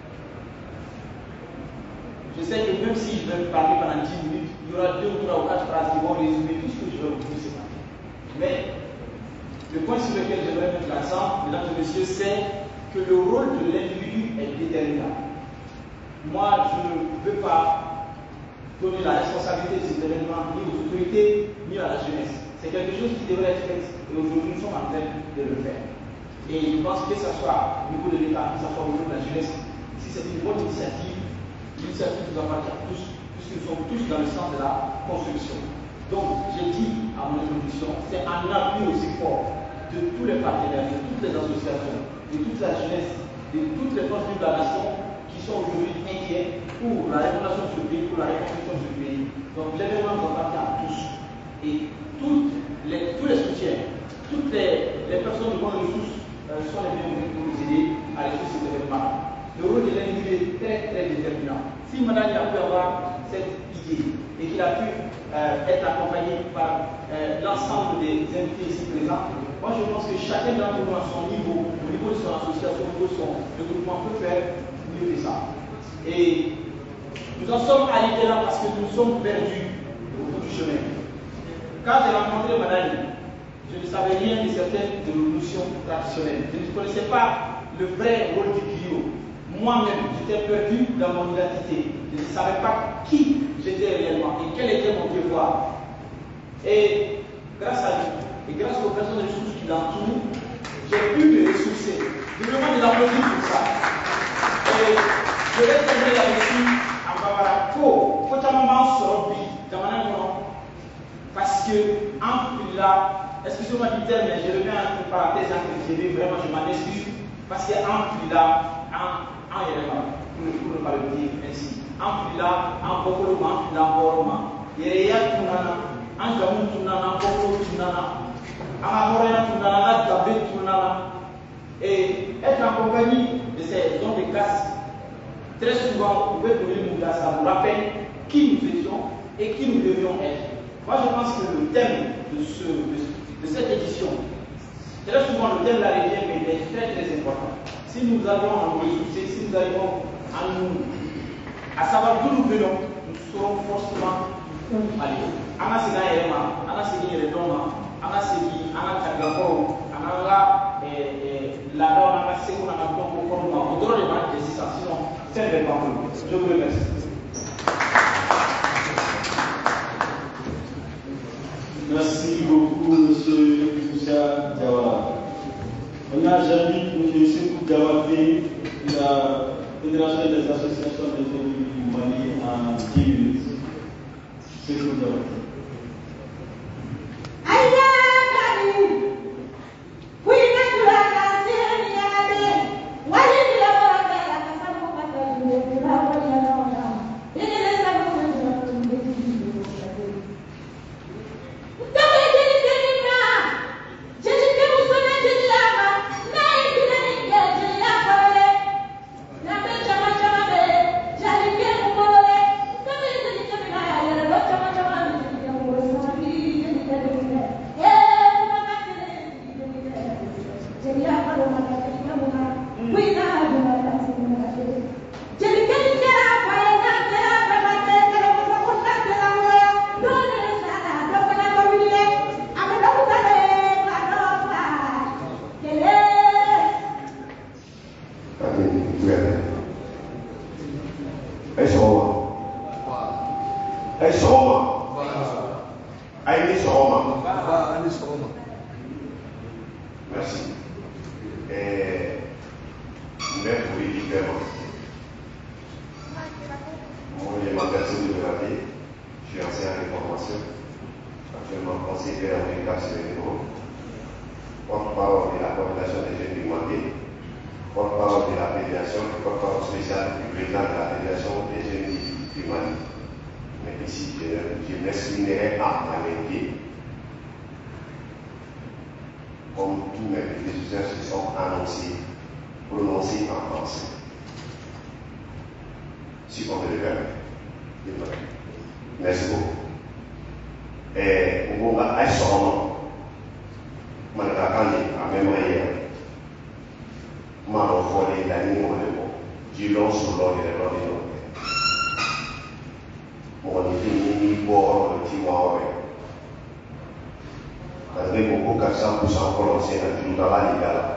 Speaker 9: Je sais que même si je vais parler pendant dix minutes, il y aura deux ou trois ou quatre phrases qui vont résumer tout ce que je vais vous dire ce matin. Mais le point sur lequel j'aimerais mettre l'accent, mesdames et messieurs, c'est que le rôle de l'individu est déterminant. Moi, je ne veux pas donner la responsabilité de ces événements ni aux autorités ni à la jeunesse. C'est quelque chose qui devrait être fait et aujourd'hui nous sommes en train de le faire. Et je pense que ce soit au niveau de l'État, que ce soit au niveau de la jeunesse, si c'est une bonne initiative, l'initiative nous appartient à tous, puisque nous sommes tous dans le sens de la construction. Donc, j'ai dit à mon introduction, c'est un appui aux efforts de tous les partenaires, de toutes les associations, de toute la jeunesse, de toutes les forces de la nation qui sont aujourd'hui inquiets pour la refondation de ce pays, pour la reconstruction de ce pays. Donc l'événement nous appartient à tous. Et toutes les, tous les soutiens, toutes les, les personnes de bonnes ressources euh, sont les bienvenus pour nous aider à réussir cet événement. Le rôle de l'individu est très très déterminant. Si Madame a pu avoir cette idée et qu'il a pu euh, être accompagné par euh, l'ensemble des invités ici présents, moi je pense que chacun d'entre nous à son niveau, au niveau de son association, au niveau de son regroupement peut faire mieux que ça. Et nous en sommes arrivés là parce que nous sommes perdus au bout du chemin. Quand j'ai rencontré Madame, je ne savais rien de certaines de nos notions traditionnelles. Je ne connaissais pas le vrai rôle du griot. Moi-même, j'étais perdu dans mon identité. Je ne savais pas qui j'étais réellement et quel était mon devoir. Et grâce à lui, et grâce aux personnes ressources qui l'entourent, j'ai pu me ressourcer. Je me demande de l'applaudir pour ça. Et je vais terminer là-dessus en Bavara. Faut, faut un moment se remplir, parce que, en là, excusez-moi du terme, mais je remets entre parenthèses entre guillemets, vraiment je m'en excuse, parce qu'en là, en en élément, pour ne pas le dire ainsi, en là, en Bokoloma, en Boroma, il y a Tunana, en Jamon Tunana, en Bokolo Tunana, en Amorena Tunana, en Gabé Tunana, et être en compagnie de ces hommes de classe, très souvent, vous pouvez donner nous grâce à nous rappeler qui nous étions et qui nous devions être. Moi, je pense que le thème de, ce, de, de cette édition, très souvent le thème de la région, mais il est très très important. Si nous arrivons à nous ressourcer, si nous arrivons à nous à savoir d'où nous venons, nous saurons forcément où aller. Ana sina yerema, ana sini yeredoma, ana sini, ana kagako, ana la la donne, ana seko, ana donko, comme moi. Au drôle de mal, c'est ça. Sinon, c'est un pas pour je vous remercie.
Speaker 1: Merci beaucoup, monsieur Moussa Diawara. On a j'invite M. Sekou Diawaté de la Fédération des associations des élus du Mali en dix minutes. Sekou Diawaté.
Speaker 10: Chama, chama, mutuelle. Est-ce qu'on Est-ce qu'on Merci. Et même pour les différents. Moi, je m'appelle Soudi Berabi, je suis ancien de formation, actuellement conseiller en éducation et niveau, porte-parole de la coordination des jeunes du Mandé, porte-parole de la fédération, porte-parole spéciale du président de la fédération des jeunes du Mali. Mais ici, je, je m'exprimerai en malingué, comme tous mes prédécesseurs se sont annoncés, prononcés en français. Si on me le permet. Merci beaucoup. Et on va aller sur le nom. À même manière. Mano fuori da nino le po. Giro sullo di le lodi no. Mo di fini bo di muore. Perché con poca sampu sampo se na giuda la ligala.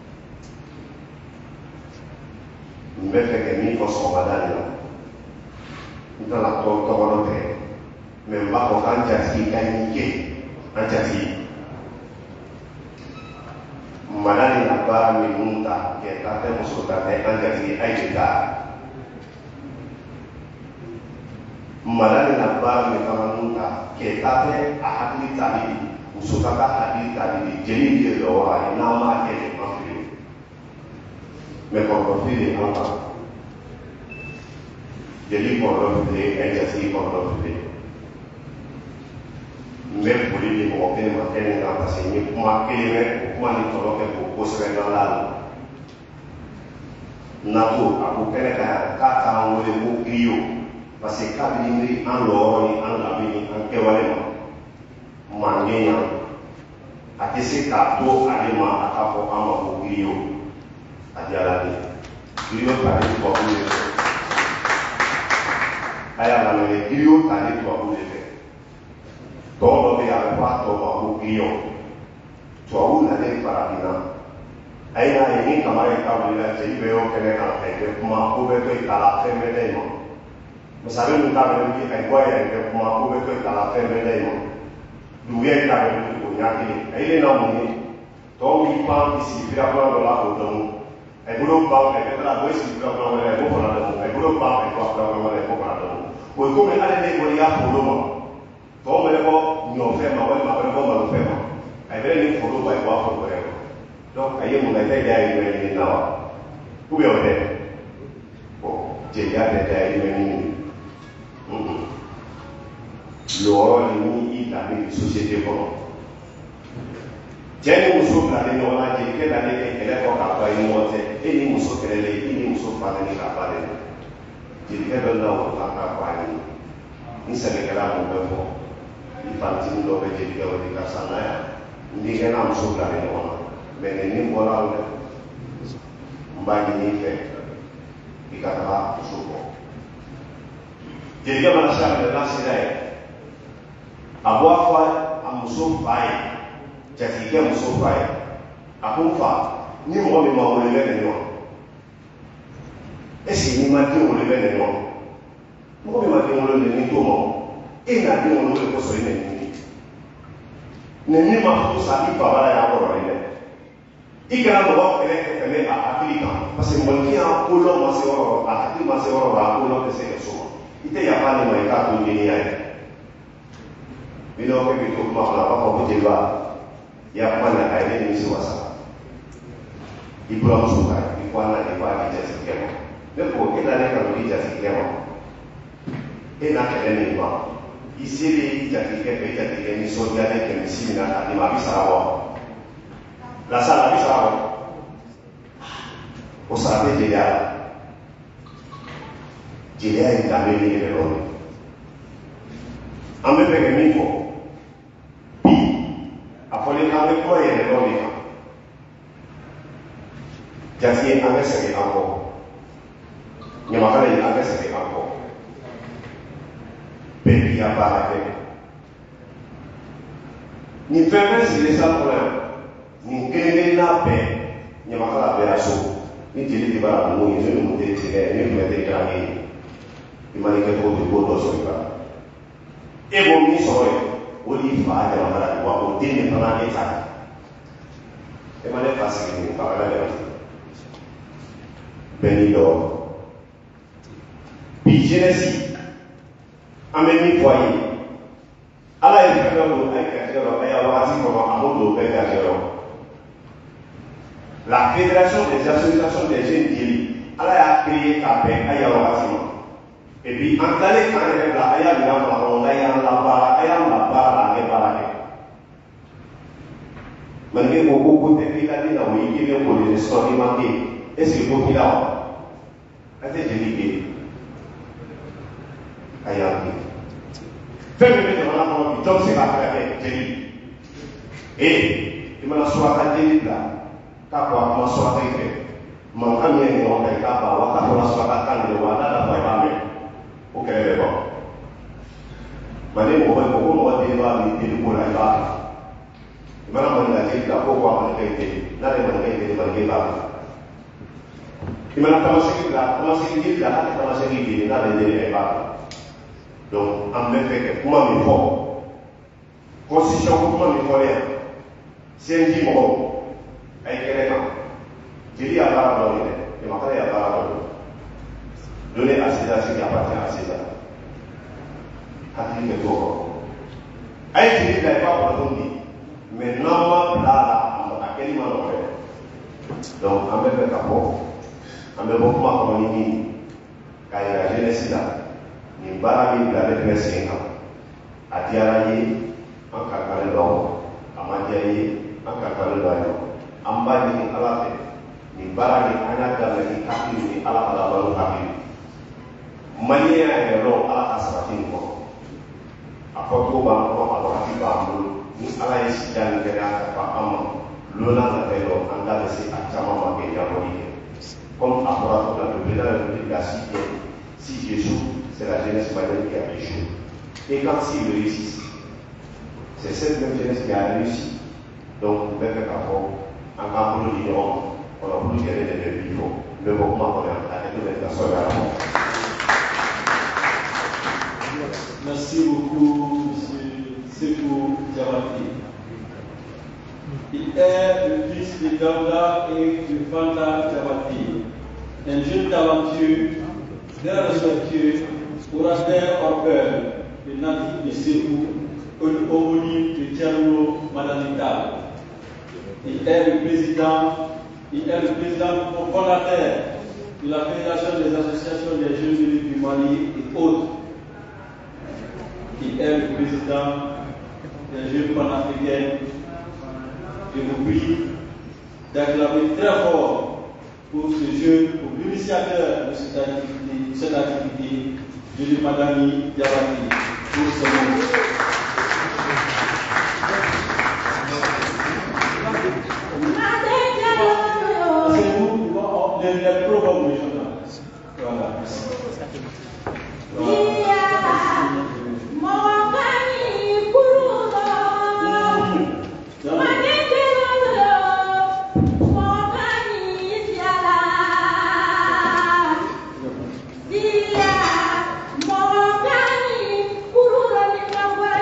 Speaker 10: Invece che mi fosse madani dans la communauté, mais on va pour un jazzy gagné, un jazzy. Madame n'a pas mis monta, qui est à terre sur la terre, un jazzy aïda. Madame n'a pas mis monta, qui est à terre à Hadli Tali, ou sur la Hadli Tali, Jenny qui est dehors, et n'a pas été enflé. Mais pour profiter des enfants. Jadi pornografie, agency pornografie. Même pour les développer, ma tête n'a pas signé. Moi, qui est pour les coloquer pour poser dans la Nato, à vous connaître quatre ans de mots griot, parce que quatre lignes en l'or, en la vie, en kéwalema, mangéa, à tester cadeau, aliment, à capo, en ma griot, à dialabi. Griot, par exemple, pour vous. Aya la mele griot tali to abu de fe. Todo be a pa to abu griot. To abu na de parabina. Aya na ni kamare ka wala je be o kene ka te kuma ko be to kala fe me de mo. Mo sabe nu ta be ni ai boya de kuma ko be to kala fe me de mo. Du ye ta be ko nya ki. Ai le na mo ni. To mi pa ki si bira pa do la ko do mo. Ai bulo pa ai be la bo si bira pa wala ko pa la do. Ai bulo pa ai ko pa wala ko pa la do. Pues como ale de golia foloma to me ko no fe ma wala ma ko ma fe ma ai be ni foloma ai wa ko ko donc ai mo ngai dai dai me ni na wa ku be o de o je ya de dai me ni lo ni i da ni société ko jeni muso ka de no la je ke da ni ke le ko ka pa ni mo te e ni muso ke le i ni muso pa ni ka pa de jadi kita tahu tentang apa ini. Ini saya kira mungkin mau dipancing dulu jadi kalau di sana ya. Ini kan langsung dari mana? Begini bola udah bagi ini ke dikatakan suku. Jadi kita merasa adalah sedai. Abu Afal amusuf baik. Jadi kita amusuf baik. Aku fa. Ni mau mau boleh ni mau. Est-ce que ni ma dit on le fait non? Moi ma dit on le fait tout monde. Et n'a dit on le fait pour se ni. Ne ni ma faut ça dit pas là ya ko ile. Ikara mo ko ele ke le a Afrika parce que mon qui a ko lo ma se oro a ti ma se oro a ko lo que se so. Ite ya pa ni ma ka to ni ya. Bilo ke bi to ma la pa ko je ba. Ya pa na ka ile ni si wasa. Ibrahim suka, ikwana ikwa ki je ke mo. Depois, ele é para o dia seguinte, ele não quer nem mal. E se ele já quer ver, já quer me soltar, que me ensina a me avisar. La sala avisar. O sabe de lá. De lá ele também ele é bom. Ame pequenininho. A folha que ame coi ele é bom. Já se ame se que amo. Nyamaka le aka se ke ako pe ya para ke ni feme si le sa problème ni kene na pe nyamaka la pe aso ni jeli di bara mo ni ni mo te ti ni me te ka ni imani ke to di bodo so ba e bo mi so e o li fa ja mara wa o te ni pana ni ta e mane pasi ni pa ka le benido bi jenesi ameni foyer ala ye fɛn dɔ don a ye gɛrɛsɛgɛ dɔ a y'a wagati kɔnɔ a m'o don bɛɛ gɛrɛsɛgɛ dɔ la fédération des associations des jeunes diri ala y'a créé k'a bɛn a y'a wagati ma et puis an tilalen k'an yɛrɛ bila a y'a minɛ ma kɔnɔ a y'an labaara a y'an labaara la an bɛ baara kɛ malgré ko ko ko tɛ k'i ka den na o ye k'i bɛ k'o de sɔn i ma kɛ est ce que ko k'i la wa a tɛ jeli kɛ a y'a kɛ. Fɛn min bɛ jamana kɔnɔ bi dɔ bɛ se k'a fɛ ka kɛ jeli ee i mana suraka jeli bila k'a fɔ a kuma suraka i fɛ mankan min ye ɲɔgɔn kan i k'a ban wa k'a fɔra suraka kan de wa n'a dafa i b'a mɛn o kɛlɛ bɛ ban mali mɔgɔ bɛ fɔ ko mɔgɔ den b'a min jeli ko la i b'a bila i mana maninka jeli bila ko ko a maninka ye jeli n'a ye maninka ye jeli maninka i b'a bila i mana tamasegi bila tamasegi jeli bila hali tamasegi jeli n'a ye jeli i b'a bila. Donc, en même temps, comment me faut constitution, comment me faut rien. C'est un dit bon, avec quelqu'un. Je dis à part de l'ordre, et ma frère à part de l'ordre. Donner à César ce qui appartient à César. Atelier de tout. Aïe, je dis, il n'y a pas pour le mais non, là, à quel moment on fait. Donc, en même temps, en même temps, comment on dit, quand il y a la jeunesse là. Ni baara min bila ne tɛmɛ sen kan a diyara n ye an kalifalen don a ma diya n ye an kalifalen don a ɲɛ an b'a ɲini ala fɛ nin baara nin an y'a daminɛ ni hakili ni ala ka laban hakili maliyɛn y'a yɛrɛ dɔn ala ka sabati nin kɔnɔ a fɔcogo b'an kɔnɔ a wagati b'an bolo ni ala ye sida ni kɛnɛya kafa an ma lon n'a nata dɔn an da bɛ se a caman ma kɛ ɲɛbɔli kɛ comme a fɔra ko la le président de la République a si kɛ si Jésus c'est la jeunesse malienne qui a échoué. Et quand s'ils réussissent, c'est cette même jeunesse qui a réussi. Donc, même quand on a voulu dire, on a voulu gagner des niveaux, mais bon, comment on a arrêté de mettre la soirée à la mort.
Speaker 1: Merci beaucoup, M. Sekou Diabaté. Il est le fils de Daouda et de Fanta Diabaté, un jeune talentueux, très respectueux, orateur orgueil, le natif de Sekou, homonyme de Thierno Madanital. Il est le président, il est le président fondateur de la Fédération des associations des jeunes du Mali et autres. Il est le président des jeunes panafricains. Je vous prie d'acclamer très fort pour ce jeune, pour l'initiateur de cette activité, cette activité, Julie Madani Diabaté, pour ce monde. C'est vous, les, les programmes régionaux. Voilà, merci. Voilà.
Speaker 11: Yeah.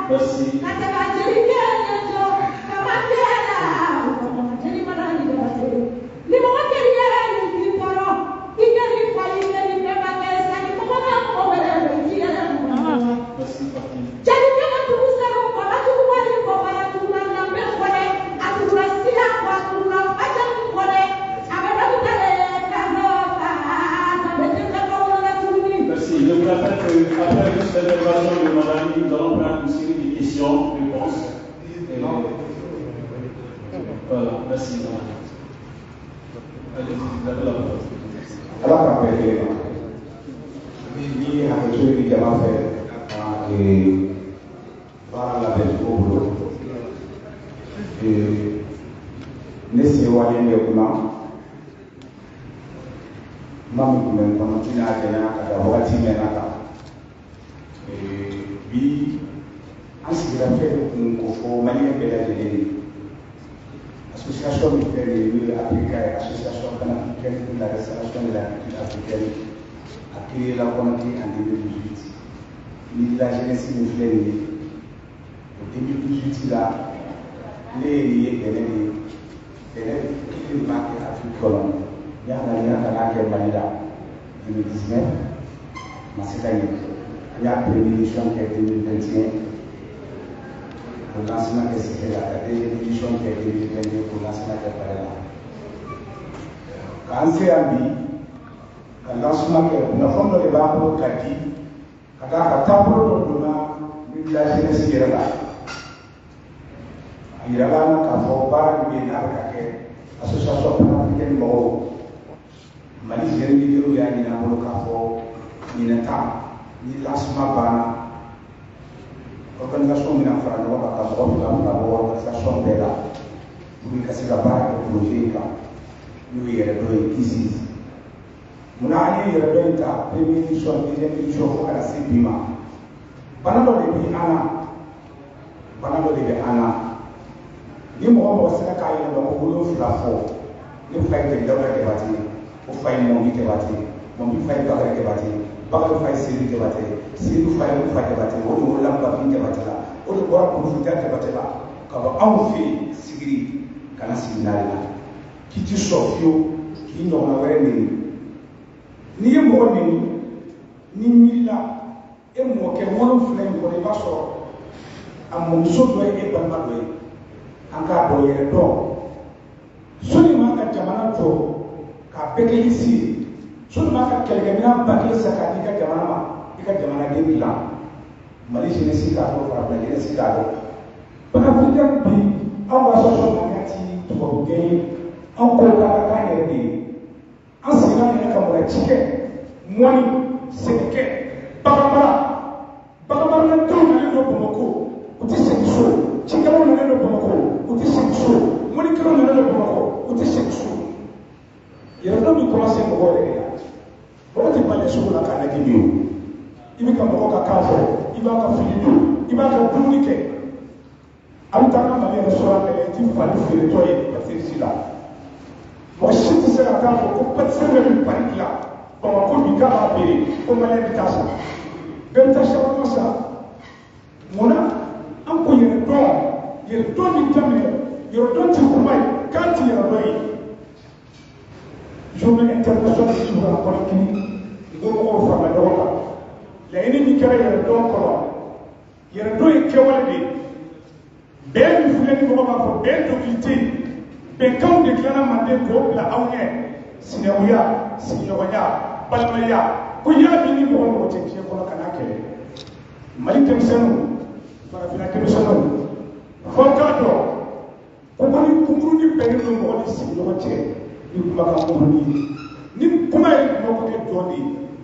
Speaker 1: Merci. Après cette intervention de Madame, nous allons prendre une série de questions, réponses. Et... Voilà, merci Madame. Allez, vous avez la parole.
Speaker 11: Alors, après, il a été dit à fait et par la belle boulot. Et n'est-ce pas les documents? Maman, même pendant qu'il a été là, il a voulu dire là. Bi an sigira fɛn kun ko fɔ maliyɛn bɛɛ lajɛlen association min filɛ nin ye n'o ye Africa ye association panafricaine pour la restauration de la culture africaine a créé la Conakry en deux mille dix-huit ni la jeunesse min filɛ nin ye o deux mille dix-huit la ne ye dɛmɛ de dɛmɛ kelen b'a kɛ Afrique kɔnɔ n y'a ka n y'a ka n'a kɛ Mali la deux mille dix-neuf ma se ka ɲɛ. Il y a une première édition qui a été deux mille vingt et un pour le lancement qui s'est fait là, la deuxième édition qui a été deux mille vingt et un pour le lancement qui a fait là. Quand c'est à lui, quand le lancement qui a fait, nous avons le débat pour le Kati, quand on a tapé le débat, nous avons la jeunesse qui est là. Il y a là, nous avons parlé de l'association panafricaine Moro. Mali jeune vidéo, il y a une amolo il y a un temps. Ni lancement banna organisation min na fara ɲɔgɔn kan ka mɔgɔ fila fila bɔ organisation bɛɛ la pour ka se ka baara kɛ projet in kan n'o ye yɛrɛ dɔ ye kisi munna an ye yɛrɛ dɔ in ta première édition deuxième édition fo ka na se bi ma bana dɔ de bɛ an na bana dɔ de bɛ an na ni mɔgɔ mɔgɔ sera k'a yɛlɛma ko wolonfila fɔ ne fa ye tɛ dawuda kɛbati ye o fa ye mɔngi kɛbati ye mɔngi fa ye bakari kɛbati ye bakari fa ye seri kɛbati ye seri fa ye fa kɛbati ye o de wolola bafin kɛbati la o de bɔra kurufuta kɛbati la ka bɔ anw fɛ yen sigiri ka na sigi n'ale la k'i ti sɔn fiyewu k'i ɲɔgɔnna wɛrɛ nɛni n'i ye mɔgɔ nɛni ni miirila e mɔkɛ wolonfila in kɔnɔ i b'a sɔrɔ a mɔmuso dɔ ye e balima dɔ ye an k'a dɔn yɛrɛ dɔn sɔnni ma ka jamana jɔ k'a bɛɛ kɛ i si ye sɔnni ma ka kɛlɛkɛminɛn ba kelen san k'a di i ka jamana ma i ka jamanaden dilan mali jeunesse k'a dɔn farafin jeunesse k'a dɔn panafricain bi anw ka sɔsɔ nana ti tubabukɛ ye anw ko k'a ka k'an yɛrɛ de ye an sigira an yɛrɛ ka mɔgɔ ci kɛ mɔni sɛnɛ kɛ baganmara baganmaradenw nalen don Bamakɔ u tɛ segin so cikɛlaw nalen don Bamakɔ u tɛ segin so mɔnikɛlaw nalen don Bamakɔ u tɛ segin so yɛrɛdɔn min commencé mɔgɔ yɛrɛ la mɔgɔ tɛ bali sugu la k'a lajɛ bi o i bɛ ka mɔgɔ ka kan fɔ i b'a ka fili don i b'a ka dumuni kɛ a bɛ taa ka mali yɛrɛ sɔrɔ a kɛlɛ i ti fali feeretɔ ye pâtisserie la mɔgɔ si tɛ se ka taa fɔ ko pâtisserie bɛ pari dilan Bamakɔ bi k'a b'a feere ko maliyɛn bɛ taa san bɛɛ bɛ taa shawarma san munna an ko yɛrɛdɔn yɛrɛdɔn bɛ daminɛ yɛrɛdɔn ti kuma ye k'a ti yɛrɛdɔn ye journée internationale de la Conakry ngomɔgɔw farala ɲɔgɔn kan laɲini min kɛra yɛrɛdɔn kɔnɔ yɛrɛdɔn ye kɛwale de ye bɛn min filɛ ni mɔgɔ b'a fɔ bɛn dɔnkilite bɛnkanw de dilanna manden k'o bila aw ɲɛ sinɛnkunya sigiɲɔgɔnya balimaya ko y'a min ni mɔgɔ mɔgɔ tɛ diɲɛ kɔnɔ ka n'a kɛlɛ mali denmisɛnninw farafinna denmisɛnninw fɔ k'a dɔn ko kɔni kunkuru ni bɛnnen don mɔgɔ ni sigiɲɔgɔn cɛ ni kumakan kunkuru ni kuma ye kuma kɛ dɔn de ye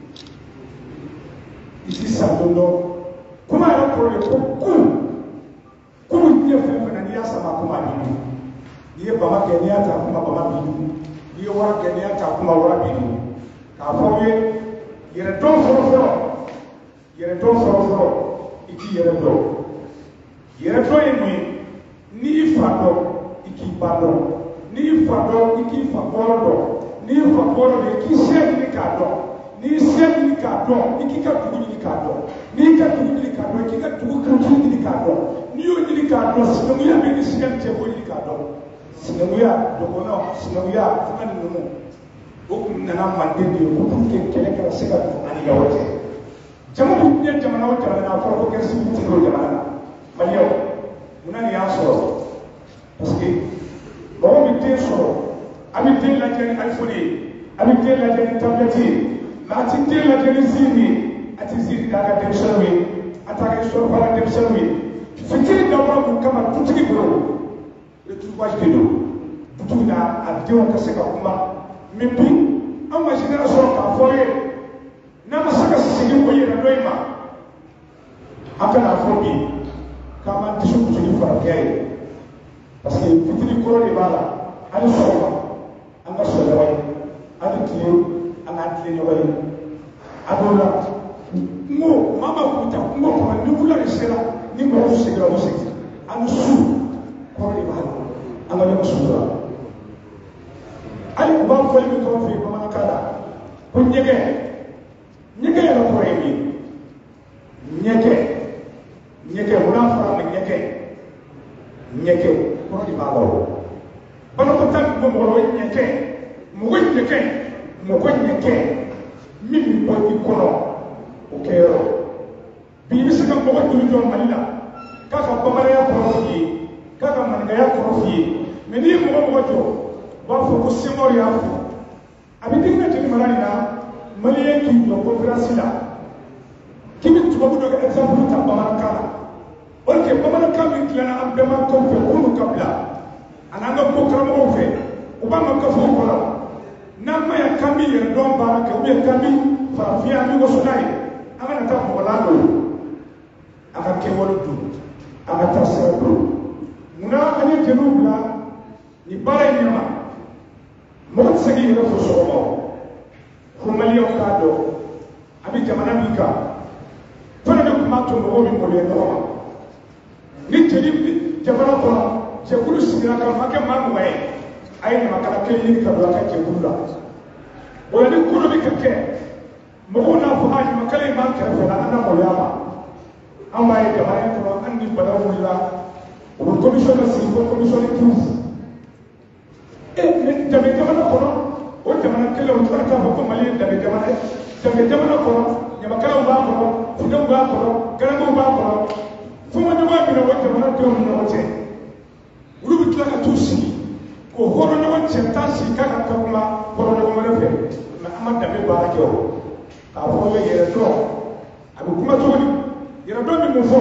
Speaker 11: i ti san don dɔ kuma yɛrɛ kɔrɔ de ko kun kun diɲɛ fɛn fɛn na n'i y'a sama kuma b'i dun n'i ye bama kɛ n'i y'a ta kuma bama b'i dun n'i ye wara kɛ n'i y'a ta kuma wara b'i dun k'a fɔ aw ye yɛrɛdɔn fɔlɔfɔlɔ yɛrɛdɔn fɔlɔfɔlɔ i k'i yɛrɛ dɔn yɛrɛdɔn ye mun ye n'i y'i fa dɔn i k'i ba dɔn n'i y'i fa dɔn i k'i fa bɔrɔ dɔn n'i y'i fa bɔrɔ dɔn i k'i se ɲini k'a dɔn n'i se ɲini k'a dɔn i k'i ka dugu ɲini k'a dɔn n'i ka dugu ɲini k'a dɔn i k'i ka dugu kantu ɲini k'a dɔn n'i y'o ɲini k'a dɔn sinankunya bɛ ni siga cɛ k'o ɲini k'a dɔn sinankunya dɔgɔnɔ sinankunya fanga ni numu o kun nana manden de ye ko pour que kɛlɛ kana se ka don ani ɲɔgɔn cɛ jama bɛ diɲɛ jamana o jamana n'a fɔra ko kɛrɛsi bɛ tigɛ o jamana na maliɲɛw munna nin y'a sɔrɔ parce que mɔgɔ bɛ den sɔrɔ a bɛ den lajɛ ni iphone ye a bɛ den lajɛ ni tablette ye mɛ a ti den lajɛ ni ziiri ye a ti ziiri d'a ka denmisɛnninw ye a t'a kɛ sɔrɔfara denmisɛnninw ye fitiri dabɔra mun kama dutigi bolo retrouvages de don dutigi na a denw ka se ka kuma mais bi an ka génération k'a fɔ ye n'a ma se ka segin o yɛrɛ dɔ in ma an kana fɔ bi k'an b'an disi gosi ni farafinya ye parce que fitiri kɔrɔ de b'a la ani sɔgɔma an ka sɔn ɲɔgɔn ye ani tile an k'an tile ɲɔgɔn ye a dɔw la kungo maa ma k'u ta kungo kɔnɔ ni wula de sera ni mɔgɔw seginna o segin ani su kɔrɔ de b'a la an ka ɲɔgɔn sutura hali u b'a fɔli min tɔgɔ fɛ yen bamanankan na ko ɲɛgɛn ɲɛgɛn yɛrɛ kɔrɔ ye min ɲɛgɛn ɲɛgɛn munna fɔra a ma ɲɛgɛn ɲɛgɛn kɔrɔ de b'a la o banakɔtaa min bɔ mɔgɔ la o ye ɲɛgɛn mɔgɔ ɲɛgɛn mɔgɔ ɲɛgɛn min bɛ bɔ i kɔnɔ o kɛ yɔrɔ bi i bɛ se ka mɔgɔ joli jɔ mali la k'a ka bamananya kɔrɔ f'i ye k'a ka maninkaya kɔrɔ f'i ye mɛ n'i ye mɔgɔ mɔgɔ jɔ u b'a fɔ ko Senghor y'a fɔ a bɛ den ka jeli mara nin na maliyɛn k'i jɔ conférence la k'i bɛ tubabu dɔ kɛ exemple ta bamanankan la or que bamanankan min dilanna an bɛnbakɛw fɛ k'olu ka bila a n'an ka ko karamɔgɔw fɛ u b'an ka gafew kɔnɔ n'an ma yan k'an bɛ yɛrɛ dɔn baara kɛ ou bien k'an bɛ farafinya an bɛ waso n'a ye an kana taa mɔgɔ la don a ka kɛwale don a ka taa sira don munna an ye jeliw bila nin baara in ɲɛma mɔgɔ tɛ se k'i yɛrɛ fo sɔgɔma fo maliyɛnw k'a dɔn a bɛ jamana min kan fɛn de tun b'a to mɔgɔw bɛ maloya ɲɔgɔn ma ni jeli jamana kɔnɔ jɛkulu sigira ka ma kɛ maa mugan ye a ye ɲamakala kelen ɲini ka don a ka jɛkulu la o la ni ko dɔ bɛ ka kɛ mɔgɔw n'a fɔ a ɲamakala in b'an kɛrɛfɛ la an na maloya ma an b'a ye jamana in kɔnɔ an ni bana wulila o bɛ commission dɔ sigi ko commission de crise e mɛ danbe jamana kɔnɔ o jamana kelen o tila k'a fɔ ko mali ye danbe jamana ye danbe jamana kɔnɔ ɲamakalaw b'a kɔnɔ funɛw b'a kɔnɔ garankew b'a kɔnɔ fo ma ɲɔgɔn minɛ o jamana denw ni ɲɔgɔn cɛ olu bɛ tila ka t'u sigi k'o hɔrɔn ɲɔgɔn cɛ taa sigi k'a ka kan kuma hɔrɔn ɲɔgɔn wɛrɛ fɛ mɛ an ma danbe baara kɛ o k'a fɔ ko yɛrɛ dɔn a bɛ kuma cogo di yɛrɛ dɔn min mun fɔ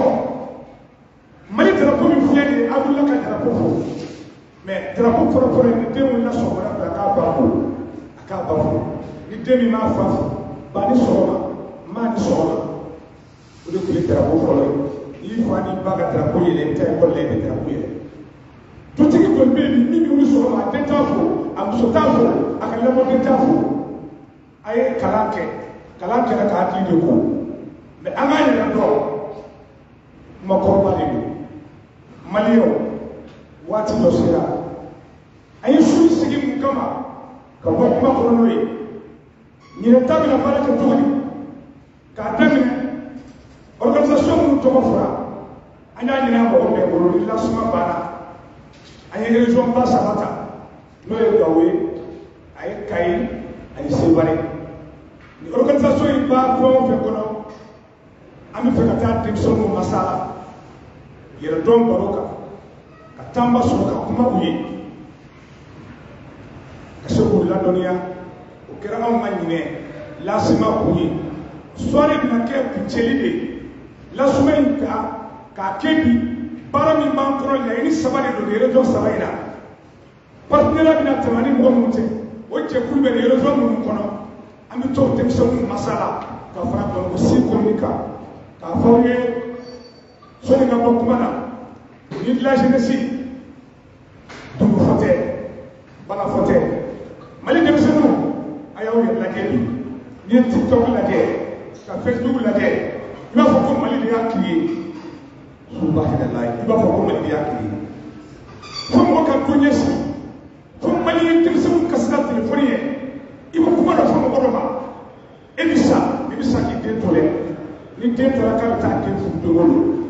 Speaker 11: mali drapeau min filɛ nin ye a wulila ka drapeau fɔ mɛ drapeau fɔlɔfɔlɔ ni den wulila sɔgɔmada fɛ a k'a ban fo a k'a ban fo ni den min m'a fa fo ba ni sɔgɔma maa ni sɔgɔma o de tun ye drapeau fɔlɔ ye n'i fa ni ba ka drapeau yɛlɛ i bɛ taa ekɔli la i bɛ drapeau yɛlɛ dutigi dɔ bɛ yen min bɛ wuli sɔgɔma a den t'a fo a muso t'a fo a ka lamɔden t'a fo a ye kalan kɛ kalan kɛra k'a hakili de ko mɛ an k'a yɛrɛ dɔn kumakɔrɔba de don maliyɛnw waati dɔ sera a ye su sigi mun kama ka bɔ kuma kɔnɔ n'o ye ɲinɛ ta bɛna baara kɛ cogo di k'a daminɛ organisation minnu tɔgɔ fɔra an y'a ɲini a mɔgɔ bɛɛ bolo ni lasuma banna an ye région ba saba ta n'o ye Gawo ye a ye Kayi ani Seware ni organisation in ba fɛn o fɛn kɔnɔ an bɛ fɛ ka taa denmisɛnninw masala yɛrɛ dɔn baro kan ka taama sɔrɔ ka kuma u ye ka se k'u ladɔnniya o kɛra anw ka ɲinɛ lasima k'u ye soirée bɛna kɛ kuncɛli de lasuma in ka k'a kɛ bi baara min b'an kɔnɔ laɲini saba de don région saba in na partenariat bɛna tɛmɛ ni mɔgɔ minnu cɛ o jɛkulu bɛ région minnu kɔnɔ an bɛ to denmisɛnninw masala ka fara Bamakɔ si commune kan k'a fɔ aw ye sɔnni ka bɔ kuma na ni de la jeunesse dugu fɔ tɛ bana fɔ tɛ mali denmisɛnninw a y'aw yɛrɛ lajɛ bi n'i ye tiktok lajɛ ka facebook lajɛ i b'a fɔ ko mali de y'a créé subahanallahi i b'a fɔ ko mali de y'a créé fo mɔgɔ ka ko ɲɛsigi fo mali ye denmisɛnninw ka se ka telefɔni ye i bɛ kuma dɔ fɔ mɔgɔ dɔ ma e bɛ sa i bɛ sa k'i den to dɛ ni den tora k'a bɛ taa den furu don o don a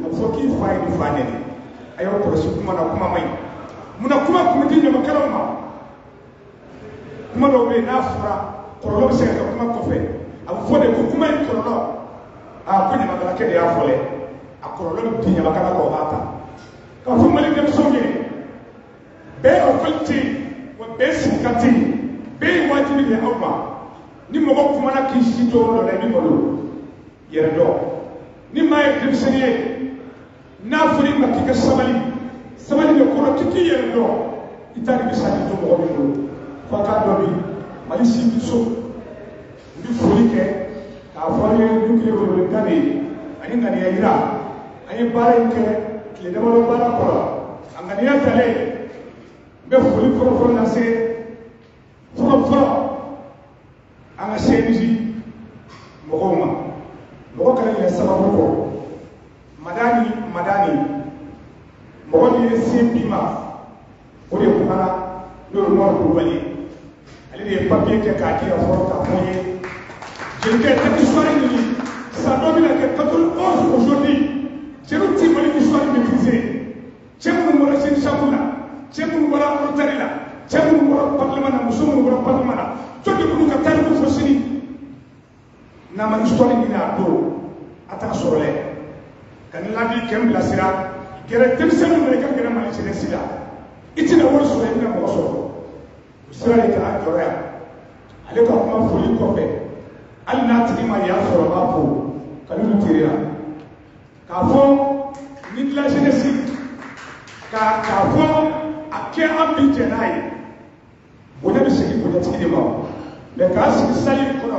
Speaker 11: fo k'i fa ye nin fa nɛni a y'aw kɔlɔsi kuma na kuma man ɲi munna kuma kun bɛ di ɲamakalaw ma kuma dɔw bɛ yen n'a fɔra kɔlɔlɔ bɛ se ka kɛ kuma kɔfɛ a bɛ fɔ de ko kuma in kɔlɔlɔ aa ko ɲamakalakɛ de y'a fɔ dɛ a kɔlɔlɔ bɛ di ɲamakala kan o b'a ta k'a fɔ mali denmisɛnw ye bɛɛ ekɔli tɛ yen wa bɛɛ sigi ka tɛ yen bɛɛ ye wajibi de aw ma ni mɔgɔ kumana k'i si to yɔrɔ la i bɛ malo yɛrɛ dɔn ni maa ye denmisɛnnin ye n'a fɔra i ma k'i ka sabali sabali de kɔrɔ k'i k'i yɛrɛ dɔn i t'a dɔn i bɛ sa k'i to mɔgɔ min bolo fo k'a dɔ bi mali si bi so n bɛ foli kɛ k'a fɔ an ye min kɛ welewelekan de ye ani ŋaniya yira an ye baara in kɛ tile damadɔ baara kɔrɔ a ŋaniya talen n bɛ foli fɔlɔfɔlɔ lase fɔlɔfɔlɔ an ka C N J mɔgɔw ma mɔgɔ kana yɛlɛ sababu kɔ madani madani mɔgɔ min ye se bi ma o de kumana n'o ye Umaru Kulubali ye ale de ye papier kɛ k'a di ka fɔ k'a fɔ n ye jelikɛ tɛ histoire ɲini san dɔ bɛna kɛ quatre-vingt-onze aujourd'hui cɛw ti Mali histoire maîtriser cɛ minnu bɔra Sine Chambre la cɛ minnu bɔra Rotary la cɛ minnu bɔra parlement na muso minnu bɔra parlement na jɔn de minnu ka tariku fɔ sini n'a ma histoire ɲini a don a t'a sɔrɔ dɛ ka ni ladi kɛ n bilasira gɛrɛ denmisɛnninw na i ka gɛrɛ Mali jeunesse la i tɛna wari sɔrɔ i bɛna mɔgɔ sɔrɔ o sira de k'a jɔrɔ yan ale ka kuma foli kɔfɛ hali n'a tigi ma y'a sɔrɔ b'a fɔ ka n'olu tere la k'a fɔ ni de la jeunesse ka k'a fɔ a kɛ an bi jɛ n'a ye bonya bɛ segin bonyatigi de ma mɛ k'a sigi sali kɔnɔ